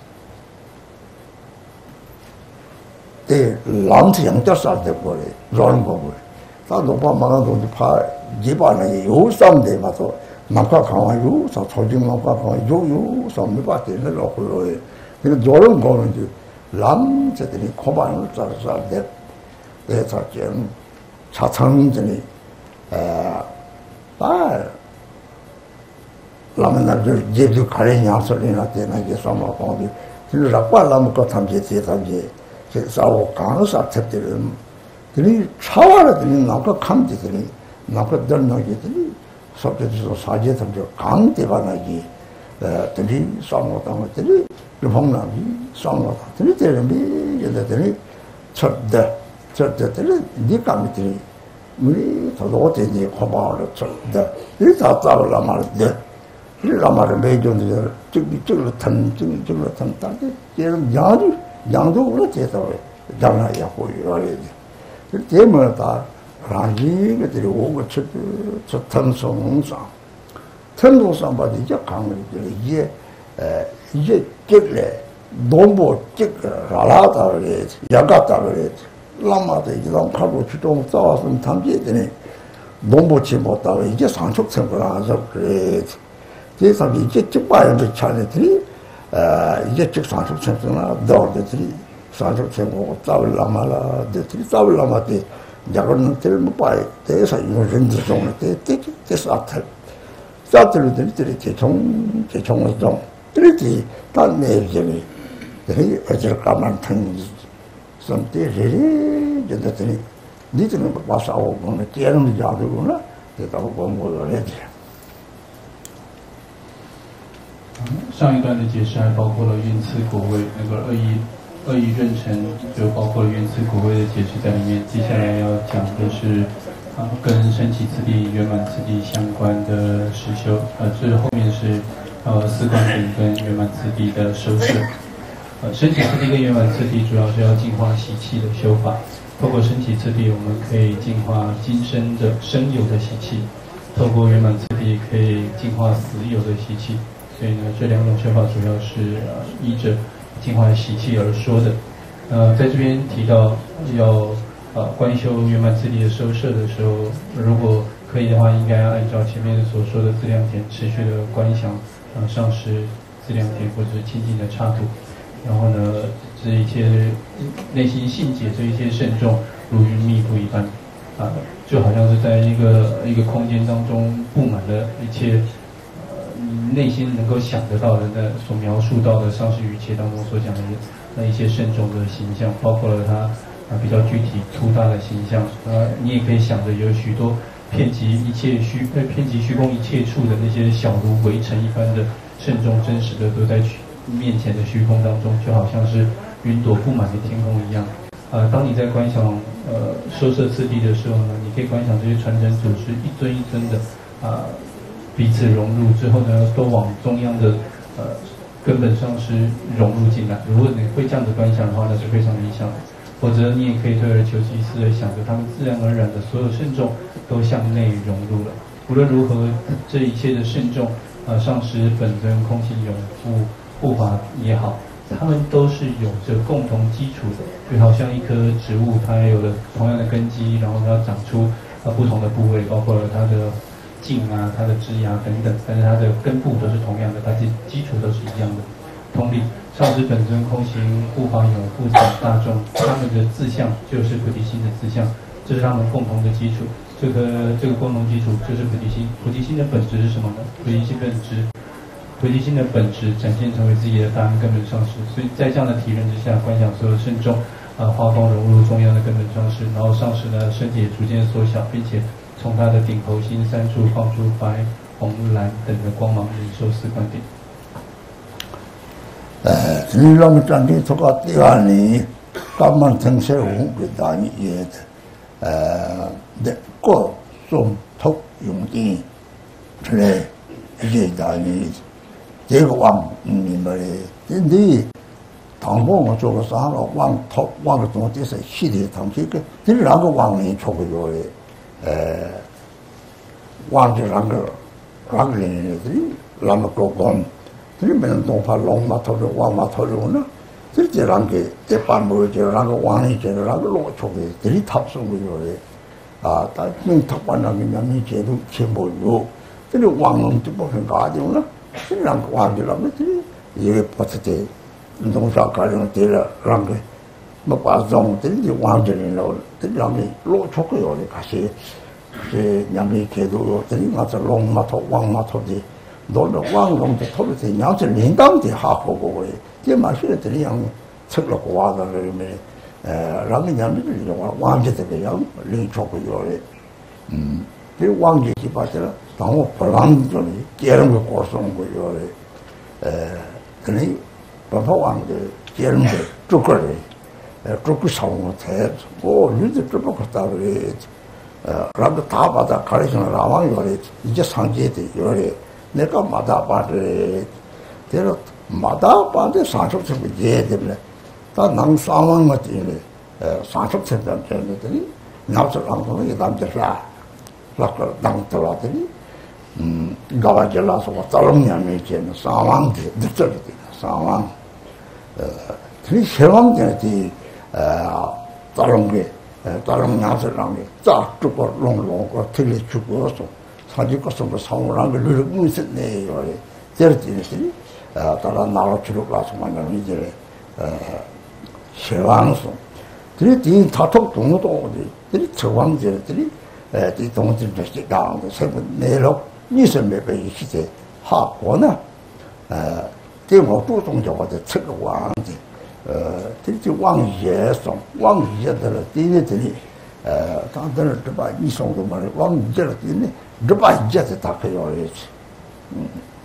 对，两次养家啥的过来，让人过来，他如果马上东西怕，一般人有三的嘛说，哪块看完有啥财经哪块看完有有啥没法点的老回来，那个让人过来就，两次的你恐怕有啥啥的，在啥讲。茶厂这里，呃，啊，那么那就也就看人样说的那些那些什么方面，就是那管那么个他们这些他们这这啥我刚啥吃的人，这里茶完了这里哪个看的这里，哪个等那些这里，说的就是啥些他们就刚的吧那些，呃，这里什么当这里日本那里什么这里这里没有的这里吃的。这这这里你干的这里，你他说我这里可把了吃的，你咋咋了那么的，你那么的没用的，这个这个疼，这个这个疼，但是这种养的养的我接受的，将来也会有来的。这这么大，让一个这里我个吃吃疼松上，疼松上把这些看的这里也呃也这个农部这个拉拉到的，也搞到的。那么的一种看过去中造成他们这里农部情况到一些sản xuất成果上说这这上面一些这把人的产的这里呃一些这sản xuất成果啦到的这里sản xuất成果造了嘛了这里造了嘛的两个人这么把这是用人之中的这这这是啊他在这里这里这里这从这从的中这里的到那这里这里而且干嘛疼什么的这里就在这里你这能把啥我讲的这样的角度呢这到我我来的上一段的解释还包括了缘次果位，那个二一二一认成就包括了缘次果位的解释在里面。接下来要讲的是啊跟升起次第、圆满次第相关的实修，呃，这后面是呃四观点跟圆满次第的收摄。呃，升起次第跟圆满次第主要是要净化习气的修法。透过升起次第，我们可以净化今生的生有的习气；透过圆满次第，可以净化死有的习气。所以呢，这两种修法主要是呃依着净化习气而说的。呃，在这边提到要呃观修圆满次第的收摄的时候，如果可以的话，应该要按照前面所说的资粮田持续的观想，呃上师资粮田或者是清净的刹土。然后呢， 这一切内心信解这一切圣众如云密布一般，啊、呃，就好像是在一个一个空间当中布满了一切，呃，你内心能够想得到的那所描述到的上师语切当中所讲的那一些圣众的形象，包括了他啊、呃、比较具体粗大的形象，呃，你也可以想着有许多遍及一切虚呃遍及虚空一切处的那些小如围城一般的圣众，真实的都在面前的虚空当中，就好像是云朵布满的天空一样。呃，当你在观想呃奢舍次第的时候呢，你可以观想这些传承祖师一尊一尊的啊、呃、彼此融入之后呢，都往中央的呃根本上是融入进来。如果你会这样子观想的话，那是非常理想的。或者你也可以退而求其次的想着，他们自然而然的所有圣众都向内融入了。无论如何，这一切的圣众，呃，上师本尊、空行永护护法也好，他们都是有着共同基础的，就好像一棵植物，它有了同样的根基，然后它长出呃不同的部位，包括了它的茎啊、它的枝芽等等，但是它的根部都是同样的，它的基础都是一样的。同理，上师本尊、空行护法永护等大众，他们的志向就是菩提心的志向，这是他们共同的基础。这个这个共同基础就是菩提心。菩提心的本质是什么呢？菩提心本质。菩提心的本质展现成为自己的大安根本上师，所以在这样的体认之下，观想所有圣众，呃，花光融入中央的根本上师，然后上师呢身体也逐渐缩小，并且从他的顶头心三处放出白、红、蓝等的光芒，领受四观顶。 呃，你让我讲的这个第二年，刚刚成设红给大业的，呃，的各种托用的出来。这大年，这个王你们的，你唐末我做个啥了？王托王的东西是系列唐这个，这两个王人出不了的，呃，王这两个两个人的，两个国光，这里面东方龙马头的王马头的呢，这这两个这半部这两个王人这两个落出的，这里他是不了的，啊，但你他把那个人民节都全部有。这里王龙这部分搞定了，这两个王的了，那这也不是的，农场搞定对了，两个没把种这里王的人了，这两个落出去了的，可是是两个节都有，这里我是龙马头、王马头的，到了王龙的头的，两是铃铛的哈好过的，这嘛是这里样吃了瓜的里面，呃，两个两个人王王的这个样领出去了的，嗯。这王家去把这个，当我不让这里接人个过生活要的，呃，可能不怕王的接人的这个的，呃，这个生活才，我女的这么个大的，呃，那个大把的看上老王要的，一些上街的要的，那个马大把的，这个马大把的上手是不接的呢，他能上网个的呢，呃，上手才能这样的，你要是让他们给他们就说。那个当得了的，嗯，搞完就拉说我早龙年没见了，三万的，这里的三万，呃，这千万的的，呃，早龙的，呃，早龙年是让的，早这个龙龙个特别出国说，他这个什么上午让个六五十年有的，这里的是，呃，到了拿了去了，拉什么那里的，呃，千万说，这里的他都懂得多的，这里千万的这里。呃，这东西就是这样的，什么内容你是没被一起的，好过呢？呃，对我注重叫我的这个王的，呃，这就王爷上，王爷的了，对的这里，呃，当然这把一上的嘛，王爷了对呢，这把一的他可要一起，嗯。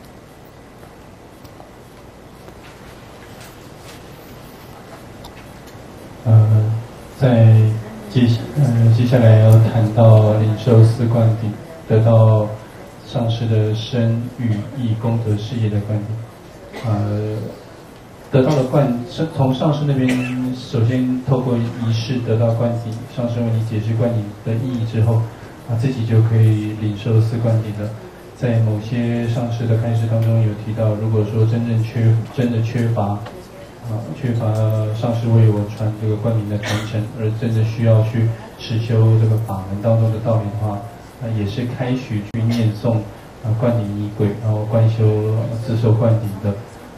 呃，在。接呃，接下来要谈到领受四灌顶，得到上师的身语意功德事业的灌顶。呃，得到了灌，从上师那边首先透过仪式得到灌顶，上师为你解释灌顶的意义之后，啊，自己就可以领受四灌顶了。在某些上师的开示当中有提到，如果说真正缺真的缺乏。啊，缺乏上师为我传这个灌顶的传承，而真的需要去实修这个法门当中的道理的话，啊，也是开许去念诵啊灌顶仪轨，然后观修自受灌顶的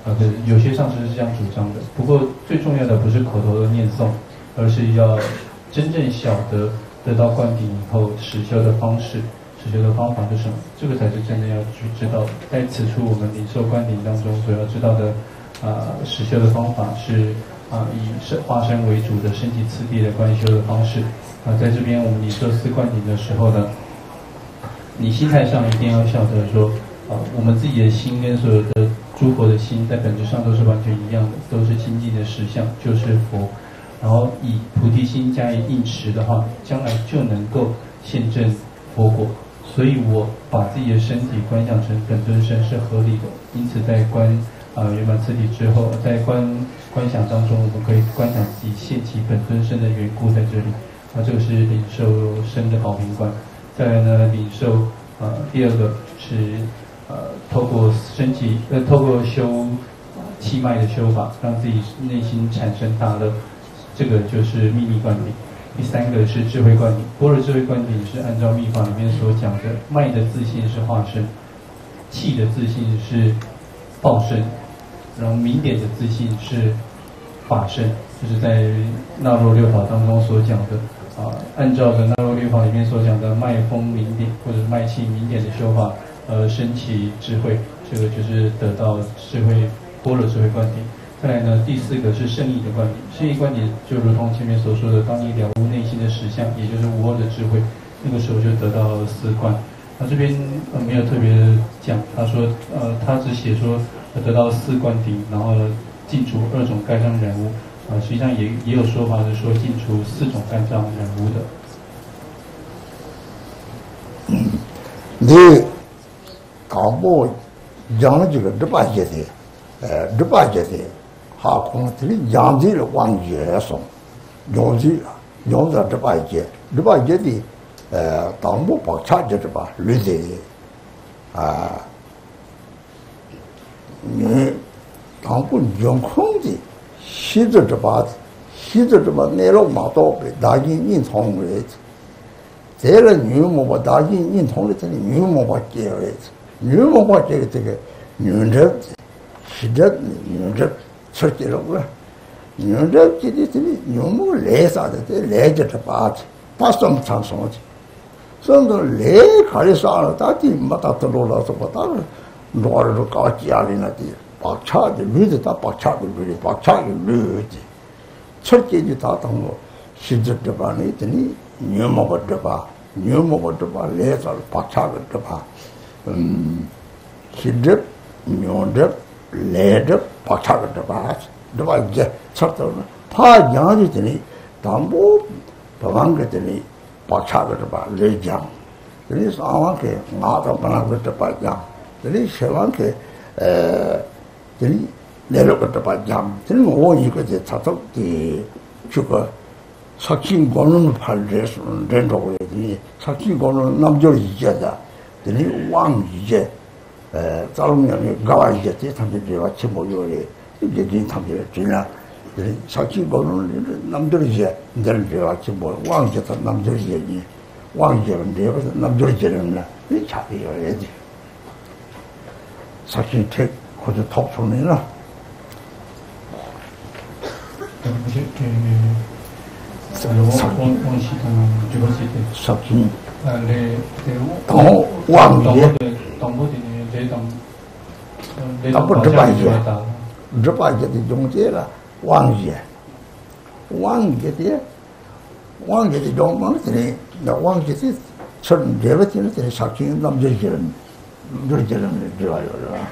啊，可是有些上师是这样主张的。不过最重要的不是口头的念诵，而是要真正晓得得到灌顶以后实修的方式。实修的方法是什么？这个才是真正要去知道的。在此处，我们领受灌顶当中所要知道的，啊、呃，实修的方法是啊、呃，以身化身为主的身体次第的观修的方式。啊、呃，在这边我们领受四灌顶的时候呢，你心态上一定要晓得说，啊、呃，我们自己的心跟所有的诸佛的心在本质上都是完全一样的，都是清净的实相，就是佛。然后以菩提心加以应持的话，将来就能够现证佛果。所以我把自己的身体观想成本尊身是合理的，因此在观啊、呃、圆满次第之后，在观观想当中，我们可以观想自己现起本尊身的缘故在这里。啊，这个是领受身的保明观。再来呢，领受呃第二个是呃透过身体呃透过修气脉的修法，让自己内心产生大乐，这个就是秘密灌顶。第三个是智慧灌顶，般若智慧灌顶是按照密法里面所讲的，脉的自性是化身，气的自性是报身，然后明点的自性是法身，就是在纳若六法当中所讲的啊，按照的纳若六法里面所讲的脉风明点或者脉气明点的修法，呃，升起智慧，这个就是得到智慧般若智慧灌顶。再来呢，第四个是圣意的观点。圣意观点就如同前面所说的，当你了悟内心的实相，也就是无二的智慧，那个时候就得到四观。那这边呃没有特别讲，他说呃他只写说得到四观顶，然后尽除二种盖障染污。啊、呃，实际上也也有说法是说尽除四种盖障染污的。你搞不讲这个十八节的，呃，十八节的。哈空这里养殖的往野送，养殖养殖这把节，这把节的呃，当木包差的这把绿的啊，你当不养空的，吸着这把，吸着这把内容马刀被大金印通为，这个女木把大金印通的这里女木把结为，女木把这个这个女人，吸着女人。出去了个，女人这里这里牛木来啥的，这来着这把子，把什么长上去，甚至来开的上了，到底没到得路了，什么到了，拿着搞家里那的，白茶的绿的，他白茶的绿的，白茶的绿的，出去就他当我，是这这把呢，这里牛木把这把，牛木把这把来着白茶的这把，嗯，是这牛这来着。白茶的这把，这把也差不多了。怕养的这里，当不不往个这里，白茶的这把来讲，这里上往给拿到不那个这把讲，这里下往给呃，这里来了个这把讲，这里我一个在差不多的这个杀青光荣的判人数人多的，你杀青光荣那么就理解的，这里往理解。呃，早年的搞完一些，这他们这个全部有的，这这他们这样，呃，上去高中那么多的些，你这这个全部忘记他那么多些人，忘记了这个那么多些人了，没差别有的，上去退或者逃出来了。 对，而且呃，呃，往往往西东这个是的， 上去。 呃，嘞嘞， 当忘记。 当不的。 他不这把节，这把节的中间了，王节，王节的，王节的中王这里，那王节的，从这个地方这里上去，那么这些人，这些人知道有是吧？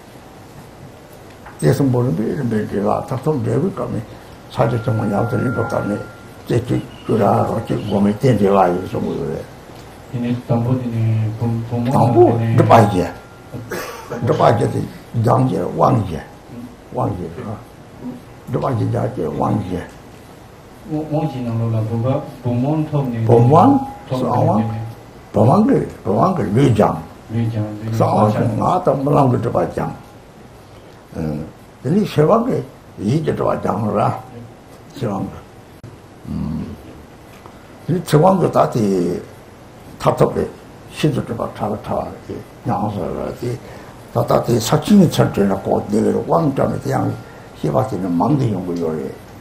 这是没人别人没知道，他从这个方面，他就怎么样这里不方面，这这就是啊，这我们电视话有什么的？ 因为当不的呢，不不当不这把节。这把节的杨节、王节、王节是吧？这把节叫叫王节。 王王节能了，不过不忙头呢。 不忙，上王，不忙个不忙个绿江， 绿江， 上王是俺都不啷个这把江，嗯，这里吃完个一直这把江是吧？吃完个，嗯，你吃完个咋的？他特别。现在这把差不差的，样式了的， 다다데 사칭이 철저하고 내가 왕자는 그냥 해봤더니 망대 연구요래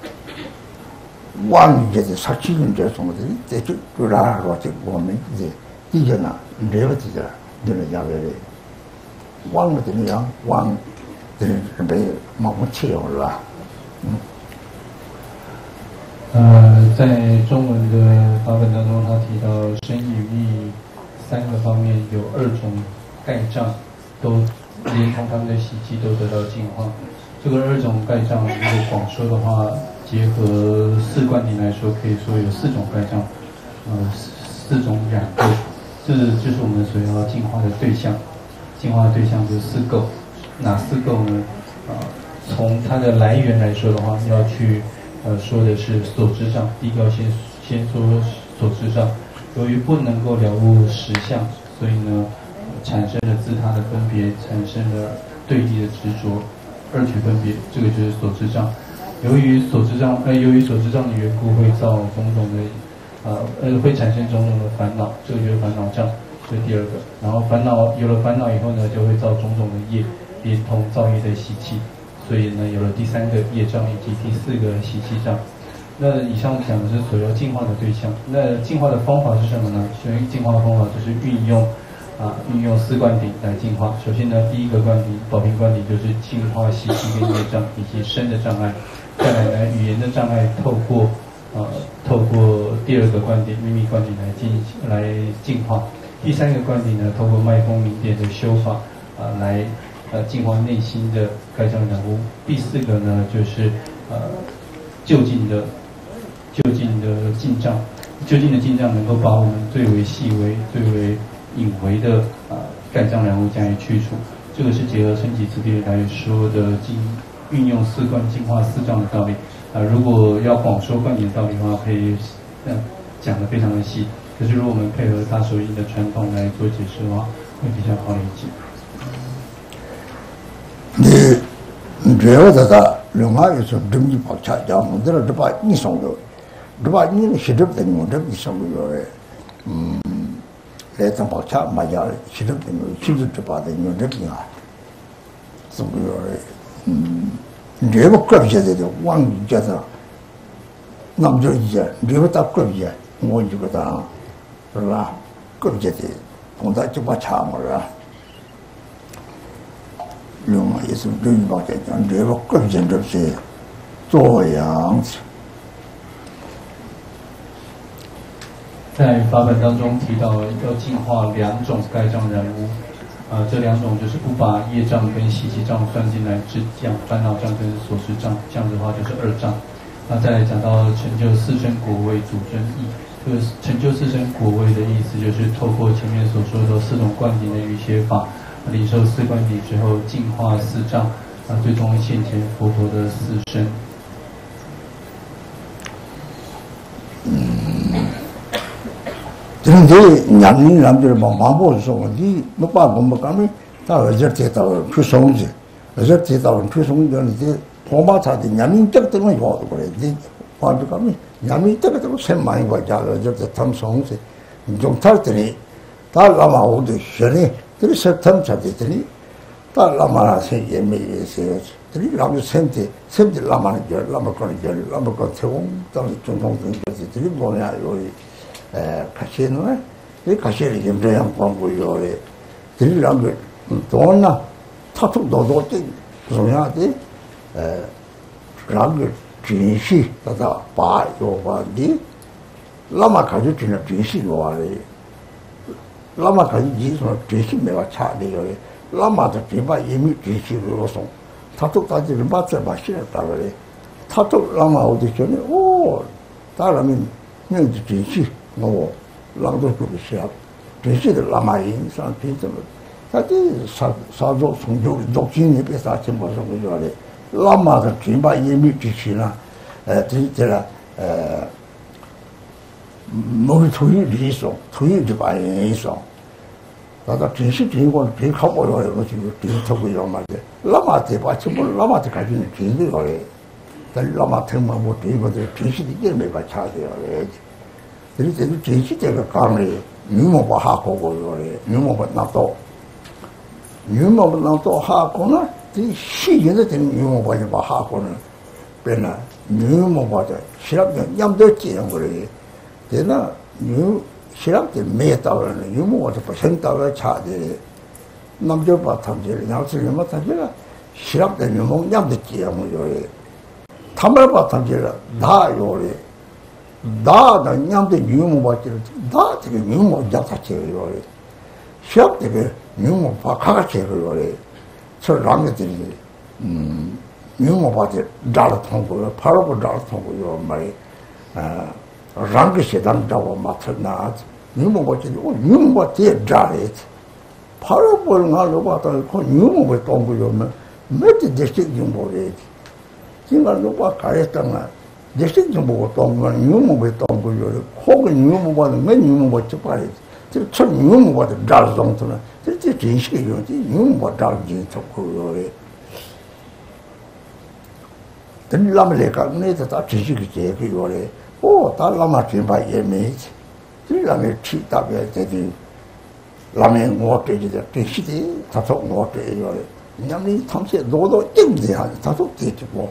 왕 이제 사칭인 줄 something 대체 그라로 보면 이제 이제나 레버티자 되는 야외래 왕은 양 왕 되는 배 마음 채워라 呃，在中文的法本当中，他提到身语意三个方面有二种盖障，都连同他们的习气都得到净化。这个二种盖障，如果广说的话，结合四观点来说，可以说有四种盖障，呃，四种染垢，这就是我们所要净化的对象。净化的对象就是四垢，哪四垢呢？啊、呃，从它的来源来说的话，要去。 呃，说的是所知障，第一个要先先说所知障。由于不能够了悟实相，所以呢，呃、产生了自他的分别，产生了对立的执着，二取分别，这个就是所知障。由于所知障，呃，由于所知障的缘故，会造种种的，呃呃，会产生种种的烦恼，这个就是烦恼障，这是第二个。然后烦恼有了烦恼以后呢，就会造种种的业，连同造业的习气。 所以呢，有了第三个业障以及第四个习气障。那以上讲的是所要净化的对象。那净化的方法是什么呢？所以净化的方法就是运用啊，运用四灌顶来净化。首先呢，第一个灌顶宝瓶灌顶就是净化习气跟业障以及身的障碍。再来呢，语言的障碍透过呃透过第二个灌顶秘密灌顶来进来净化。第三个灌顶呢，透过脉风明点的修法啊来。 呃，净化内心的盖障染污。第四个呢，就是呃，就近的、就近的进障，就近的进障能够把我们最为细微、最为隐微的啊、呃、盖障染污加以去除。这个是结合升级次第来说的净运用四观净化四障的道理。啊、呃，如果要广说观点道理的话，可以呃讲得非常的细。可是如果我们配合大手印的传统来做解释的话，会比较好理解。 你这个的另外一种政治保障，要么的这把你上的，这把你是这的用这你上的个，嗯，来当保障嘛要是这的用，其实这把的用这个啊，怎么个，嗯，这个个别的往你觉得，那么就一些，这个到个别，我就觉得，是吧？个别的，公道就把差嘛是吧？ 另外一种政治保障，这个个别这些做样子。 在法本当中提到要净化两种盖障染污，啊、呃，这两种就是不把业障跟习气障算进来，只讲烦恼障跟所知障，这样子的话就是二障。那再来讲到成就四生果位祖尊意，这个成就四生果位的意思就是透过前面所说的四种灌顶的语写法。 领受四灌顶之后，净化四障，啊，最终现前佛陀的四身。 嗯，这这年龄人就是忙忙不说，你没办法没干咩，到而且接到去送去，而且接到去送去，你这婆妈差的年龄这个地方要的过来，你换着干咩？年龄这个地方千万块钱了，就是他们送去，你从他这里，他老妈我就学呢。 这里是他们才的，这里，到拉玛那些也没一些，这里拉玛身体，身体拉玛的人，拉玛个人，拉玛个台湾当地总统政就是这里莫呀有，呃，卡西诺呢，这卡西里面这样光顾有的，这里两个，嗯，多呢，他从多多的，重要的，呃，两个军事，他他把有把的，拉玛开始进了军事话的。 拉玛开始以说军事没法差的个，拉玛的军阀也没军事罗松，他都他就是把这把现在打了的，他都拉玛我就觉得哦，打了面那是军事，我朗读过的时候，军事的拉玛人上凭什么？他这啥啥做从头到今年别啥情况什么样的，拉玛的军阀也没军事呢，呃，这这了呃。 没退役的时候，退役就把人一上，那他真是真光真考不了，我就真透过要嘛的。那么这把全部那么就感觉真的要嘞，但那么他妈我真个的真是的也没法查的要嘞。这里这里真是这个讲嘞，你莫把哈过过要嘞，你莫把拿到。 유모 나도 하고는 이 시기는 되는 유모 봐지 봐 하고는 배나 유모 봐자 시랍 냠도 찌는 거래 되나 유 시랍 때 매다는 유모 봐서 생다가 차대 남자 바탕질 양수 유모 타질 시랍 때 유모 냠도 찌는 거래 탐을 바탕질 다 요래 다다 냠도 유모 봐지를 다 되게 유모 잡다치 요래 시합 때 유모 바카가 제거래 저 랑게들이 음 유모 바지 달아 통고 바로 달아 통고요 말이 아 랑게 세단 잡아 맞나 유모 바지 어 유모 바지 달아 바로 볼 나로 봤다 그 유모 바지 통고요 몇대 대식 좀 보래 지금 누가 가했다나 대식 좀 보고 통고는 유모 바지 통고요 혹은 유모 바지 맨 유모 바지 봐야지 저 유모가 잘 정도는这真是有的用不着你做苦的，等他们来讲，那个他真是个这个有的，哦，他他妈真把也没，这他们吃大概这的，他们我这的真是的，他说我这有的，人家们他们些多多硬的呀，他说这就我。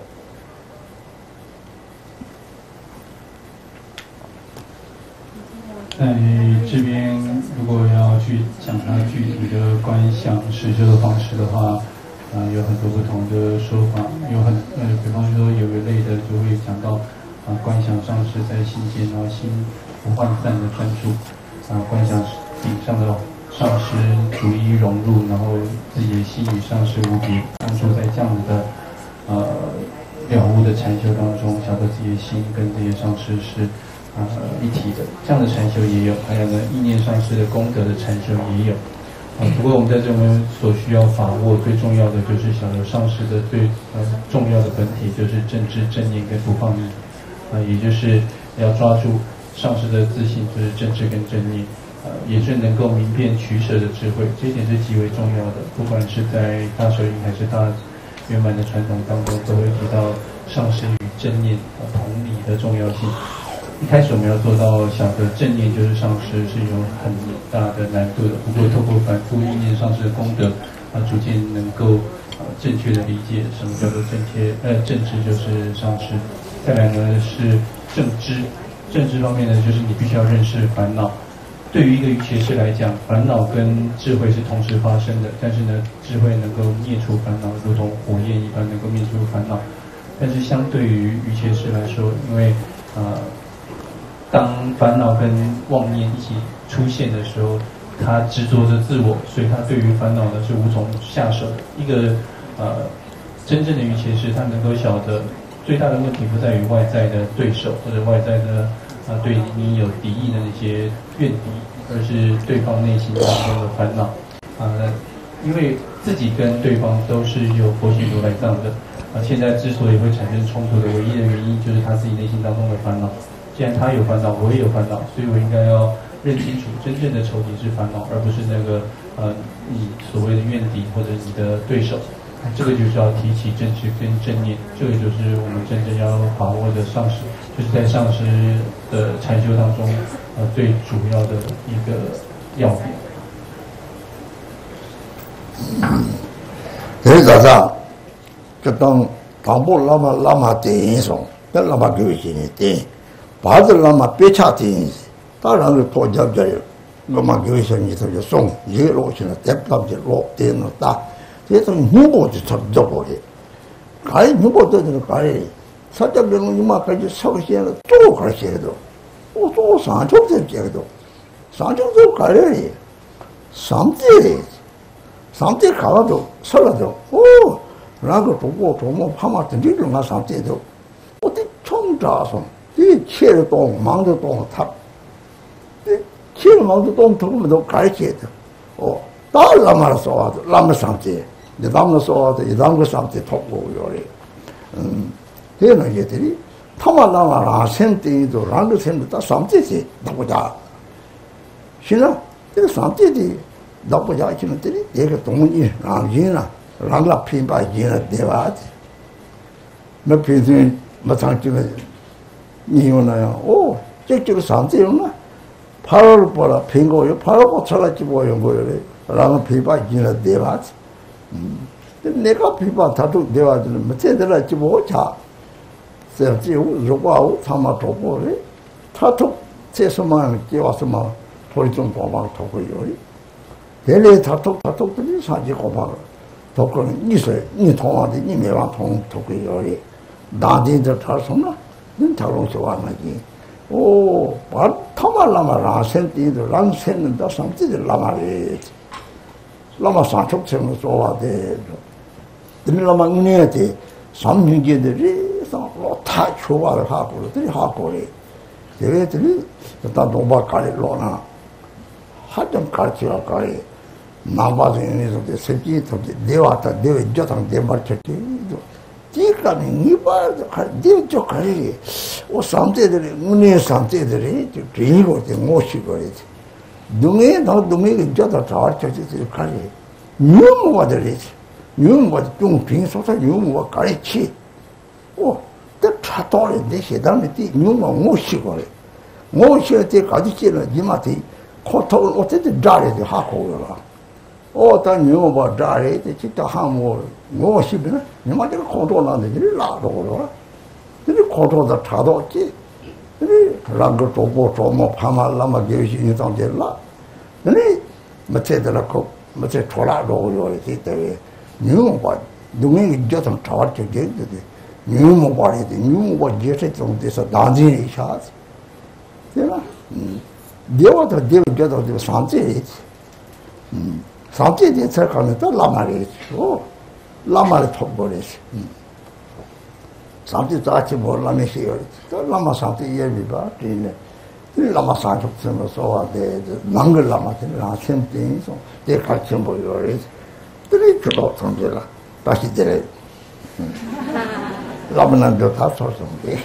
在这边，如果要去讲它具体的观想实修的方式的话，啊、呃，有很多不同的说法。有很呃，比方说有一类的就会讲到啊、呃，观想上师在心间，然后心不涣散的专注，啊、呃，观想顶上的上师逐一融入，然后自己的心与上师无别，安住在这样子的呃了悟的禅修当中，晓得自己的心跟这些上师是。啊、呃，一体的这样的禅修也有，还有呢，意念上师的功德的禅修也有。啊，不过我们在这边所需要把握最重要的就是晓得上师的最呃重要的本体就是正知正念跟不放逸，啊，也就是要抓住上师的自信，就是正知跟正念，呃，也是能够明辨取舍的智慧，这一点是极为重要的。不管是在大舍因还是大圆满的传统当中，都会提到上师与正念啊同理的重要性。一开始我们要做到晓得正念就是上师是有很大的难度的，不过透过反复意念上师的功德，啊，逐渐能够呃正确的理解什么叫做正确呃正知就是上师。再来呢是正知，正知方面呢就是你必须要认识烦恼。对于一个瑜伽师来讲，烦恼跟智慧是同时发生的，但是呢智慧能够灭除烦恼，如同火焰一般能够灭除烦恼。但是相对于瑜伽师来说，因为呃当烦恼跟妄念一起出现的时候，他执着着自我，所以他对于烦恼呢是无从下手的。一个呃真正的瑜伽师，他能够晓得最大的问题不在于外在的对手或者外在的啊、呃、对你有敌意的那些怨敌，而是对方内心当中的烦恼啊、呃。因为自己跟对方都是有佛系如来藏的啊、呃，现在之所以会产生冲突的唯一的原因，就是他自己内心当中的烦恼。既然他有烦恼，我也有烦恼，所以我应该要认清楚，真正的仇敌是烦恼，而不是那个呃你所谓的怨敌或者你的对手。这个就是要提起正知跟正念，这个就是我们真正要把握的上师，就是在上师的禅修当中，呃最主要的一个要点。 这个啥？就当当不那么那么电影上，那那么流行的电影。받을 라마 빼차티 다른 거 도잡자요 로마 교회선이 더 송 이로 오시는 대답지로 되는다 그래서 누구도 접접거리 가이 누구도 가이 사적으로 이마까지 서시에는 또 가르쳐도 또 산적대게도 산적도 가려니 삼대 삼대 가도 설라도 오 라고 보고 도모 파마든 일을 삼대도 어디 총자서 이切动忙着动他切忙着动他们都改解的哦当然嘛说的那么上街你他们说的一两个上街通过有的嗯这样也得他们那么拉线的都两个线的到上街去那不家是呢这个上街的那不家去呢这里这个东西让人啊让他品牌人啊对吧那平时没上去了이유나요. 오, 잭잭 산대요나. 팔월 보라 핑거요. 팔월 보차라지 보여 거요. 라는 비바 지나 대바지. 음. 내가 비바 다도 대화들은 뭐 제대로 지 못자. 제지 우르고 참아 도보래. 다도 제서만 끼와서만 소리 좀 도망 도고요. 내래 다도 다도들이 사지 고바. 도고는 있어요. 이 통화도 이 매와 통 도고요. 나디도 타서나 는 타로서 와나지. 오, 바 타말라마 라센티도 랑센는다 상티들 라마리. 라마 사촉처럼 쏘아대. 들라마 은혜한테 삼중제들이 다 조화를 하고 그들이 하고 그래. 얘들이 일단 노바까지 로나 하점 가르치가 가리 나바생에서 세지 터지 내왔다 내외 저당 내말쳤지. 지금은 이봐 내쪽 가리 오 상태들이 은혜 상태들이 그리고 모시고 그래. 능에 너 능에 저다 자르쳤지 가리 유무가 들리지. 유무가 좀 빙소사 유무가 가리치. 오, 또 차도래 내 세담에 띠 유무가 모시고 그래. 모시을 때 가지치는 이마티 코토를 어쨌든 잘해야 하고 그러라. 어떤 유무가 잘해야 돼. 진짜 하모 모시면 이마티가 코토나는데 라도 그러라. 근데 코토다 차도지. 근데 랑거 도보 도모 파말라마 계시는 상태라. 근데 뭐제들하고 뭐제 돌아도 그러지 때문에 뉴모가 누구에게 저도 자활적 되는데 뉴모가 해도 뉴모가 제세 정도에서 나중에 샤스 되나 내가도 내가도 산재지 음 산재에 대해서 가면 또 라마리지 오 라마를 통보했지 산재 자체 몰라면 시요 또 라마 산재 예비가 되네 라마 산재 좀 소화돼 망글 라마들 라센팅서 내 같이 보여요. 들이 주로 통제라. 다시 들에. 라마난도 다 소송돼.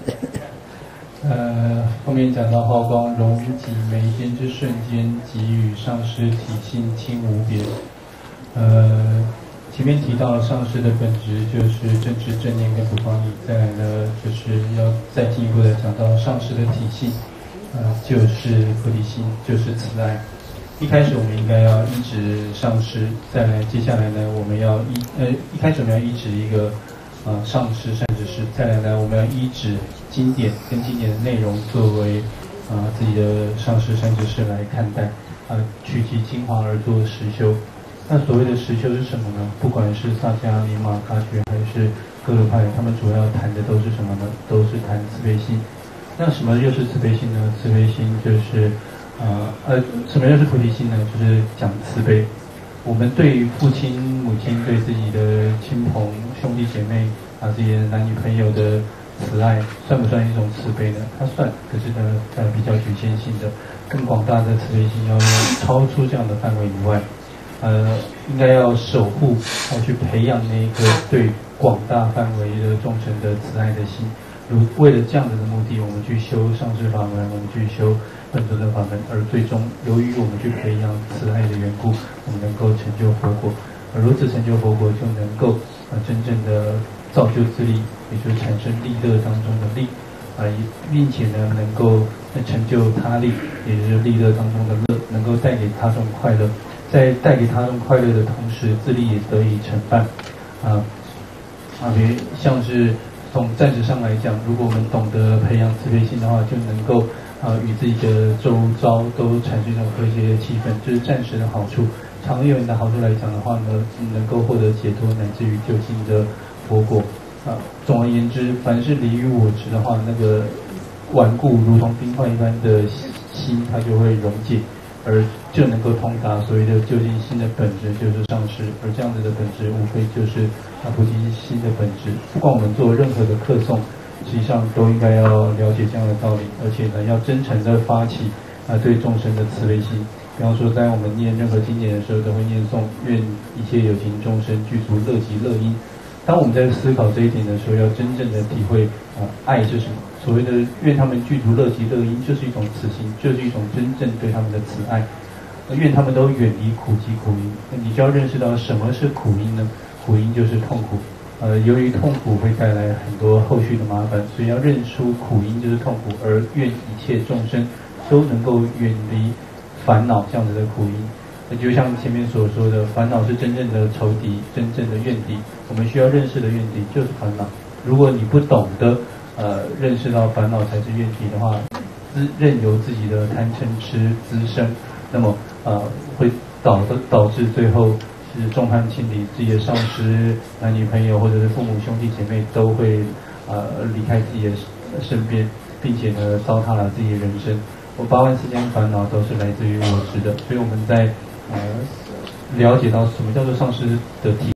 呃，后面讲到浩光融己每一天之瞬间，给予上师体性清无边。呃，前面提到了上师的本质就是正知正念跟不放逸，再来呢就是要再进一步的讲到上师的体性，呃，就是菩提心，就是慈爱。一开始我们应该要依止上师，再来接下来呢，我们要依呃一开始我们要依止一个呃上师善知识，再来呢，我们要依止经典跟经典的内容作为啊、呃、自己的上师善知识来看待，啊、呃、取其精华而做实修。那所谓的实修是什么呢？不管是萨迦、尼玛、卡觉还是格鲁派，他们主要谈的都是什么呢？都是谈慈悲心。那什么又是慈悲心呢？慈悲心就是呃呃，什么又是菩提心呢？就是讲慈悲。我们对父亲、母亲、对自己的亲朋、兄弟姐妹啊，这些男女朋友的慈爱，算不算一种慈悲呢？它算，可是呢，呃，比较局限性的，更广大的慈悲心要超出这样的范围以外，呃，应该要守护，要去培养那一个对广大范围的众生的慈爱的心。如为了这样子的目的，我们去修上师法门，我们去修本尊的法门，而最终由于我们去培养慈爱的缘故，我们能够成就佛果。而如此成就佛果，就能够呃真正的造就自利，也就是产生利乐当中的利，啊、呃，并且呢能够成就他利，也就是利乐当中的乐，能够带给他众快乐。在带给他众快乐的同时，自利也得以承办。啊啊，别像是。从暂时上来讲，如果我们懂得培养慈悲心的话，就能够呃与自己的周遭都产生一种和谐的气氛，这是暂时的好处。长远的好处来讲的话呢，能够获得解脱，乃至于究竟的佛果。啊、呃，总而言之，凡是离于我执的话，那个顽固如同冰块一般的心，它就会溶解，而就能够通达所谓的究竟心的本质，就是上师。而这样子的本质，无非就是啊菩提心的本质。不管我们做任何的课诵，实际上都应该要了解这样的道理，而且呢，要真诚的发起啊对众生的慈悲心。比方说，在我们念任何经典的时候，都会念诵愿一切有情众生具足乐极乐因。当我们在思考这一点的时候，要真正的体会啊爱是什么。所谓的愿他们具足乐极乐因，就是一种慈心，就是一种真正对他们的慈爱。愿他们都远离苦集苦因。那你就要认识到什么是苦因呢？苦因就是痛苦。呃，由于痛苦会带来很多后续的麻烦，所以要认出苦因就是痛苦，而愿一切众生都能够远离烦恼这样子的苦因。 那就像前面所说的，烦恼是真正的仇敌，真正的怨敌。我们需要认识的怨敌就是烦恼。如果你不懂得呃认识到烦恼才是怨敌的话，自任由自己的贪嗔痴滋生，那么呃会导的导致最后是众叛亲离，自己的上司、男女朋友或者是父母兄弟姐妹都会呃离开自己的身边，并且呢糟蹋了自己的人生。我八万四千烦恼都是来自于我执的，所以我们在呃了解到什么叫做上师的体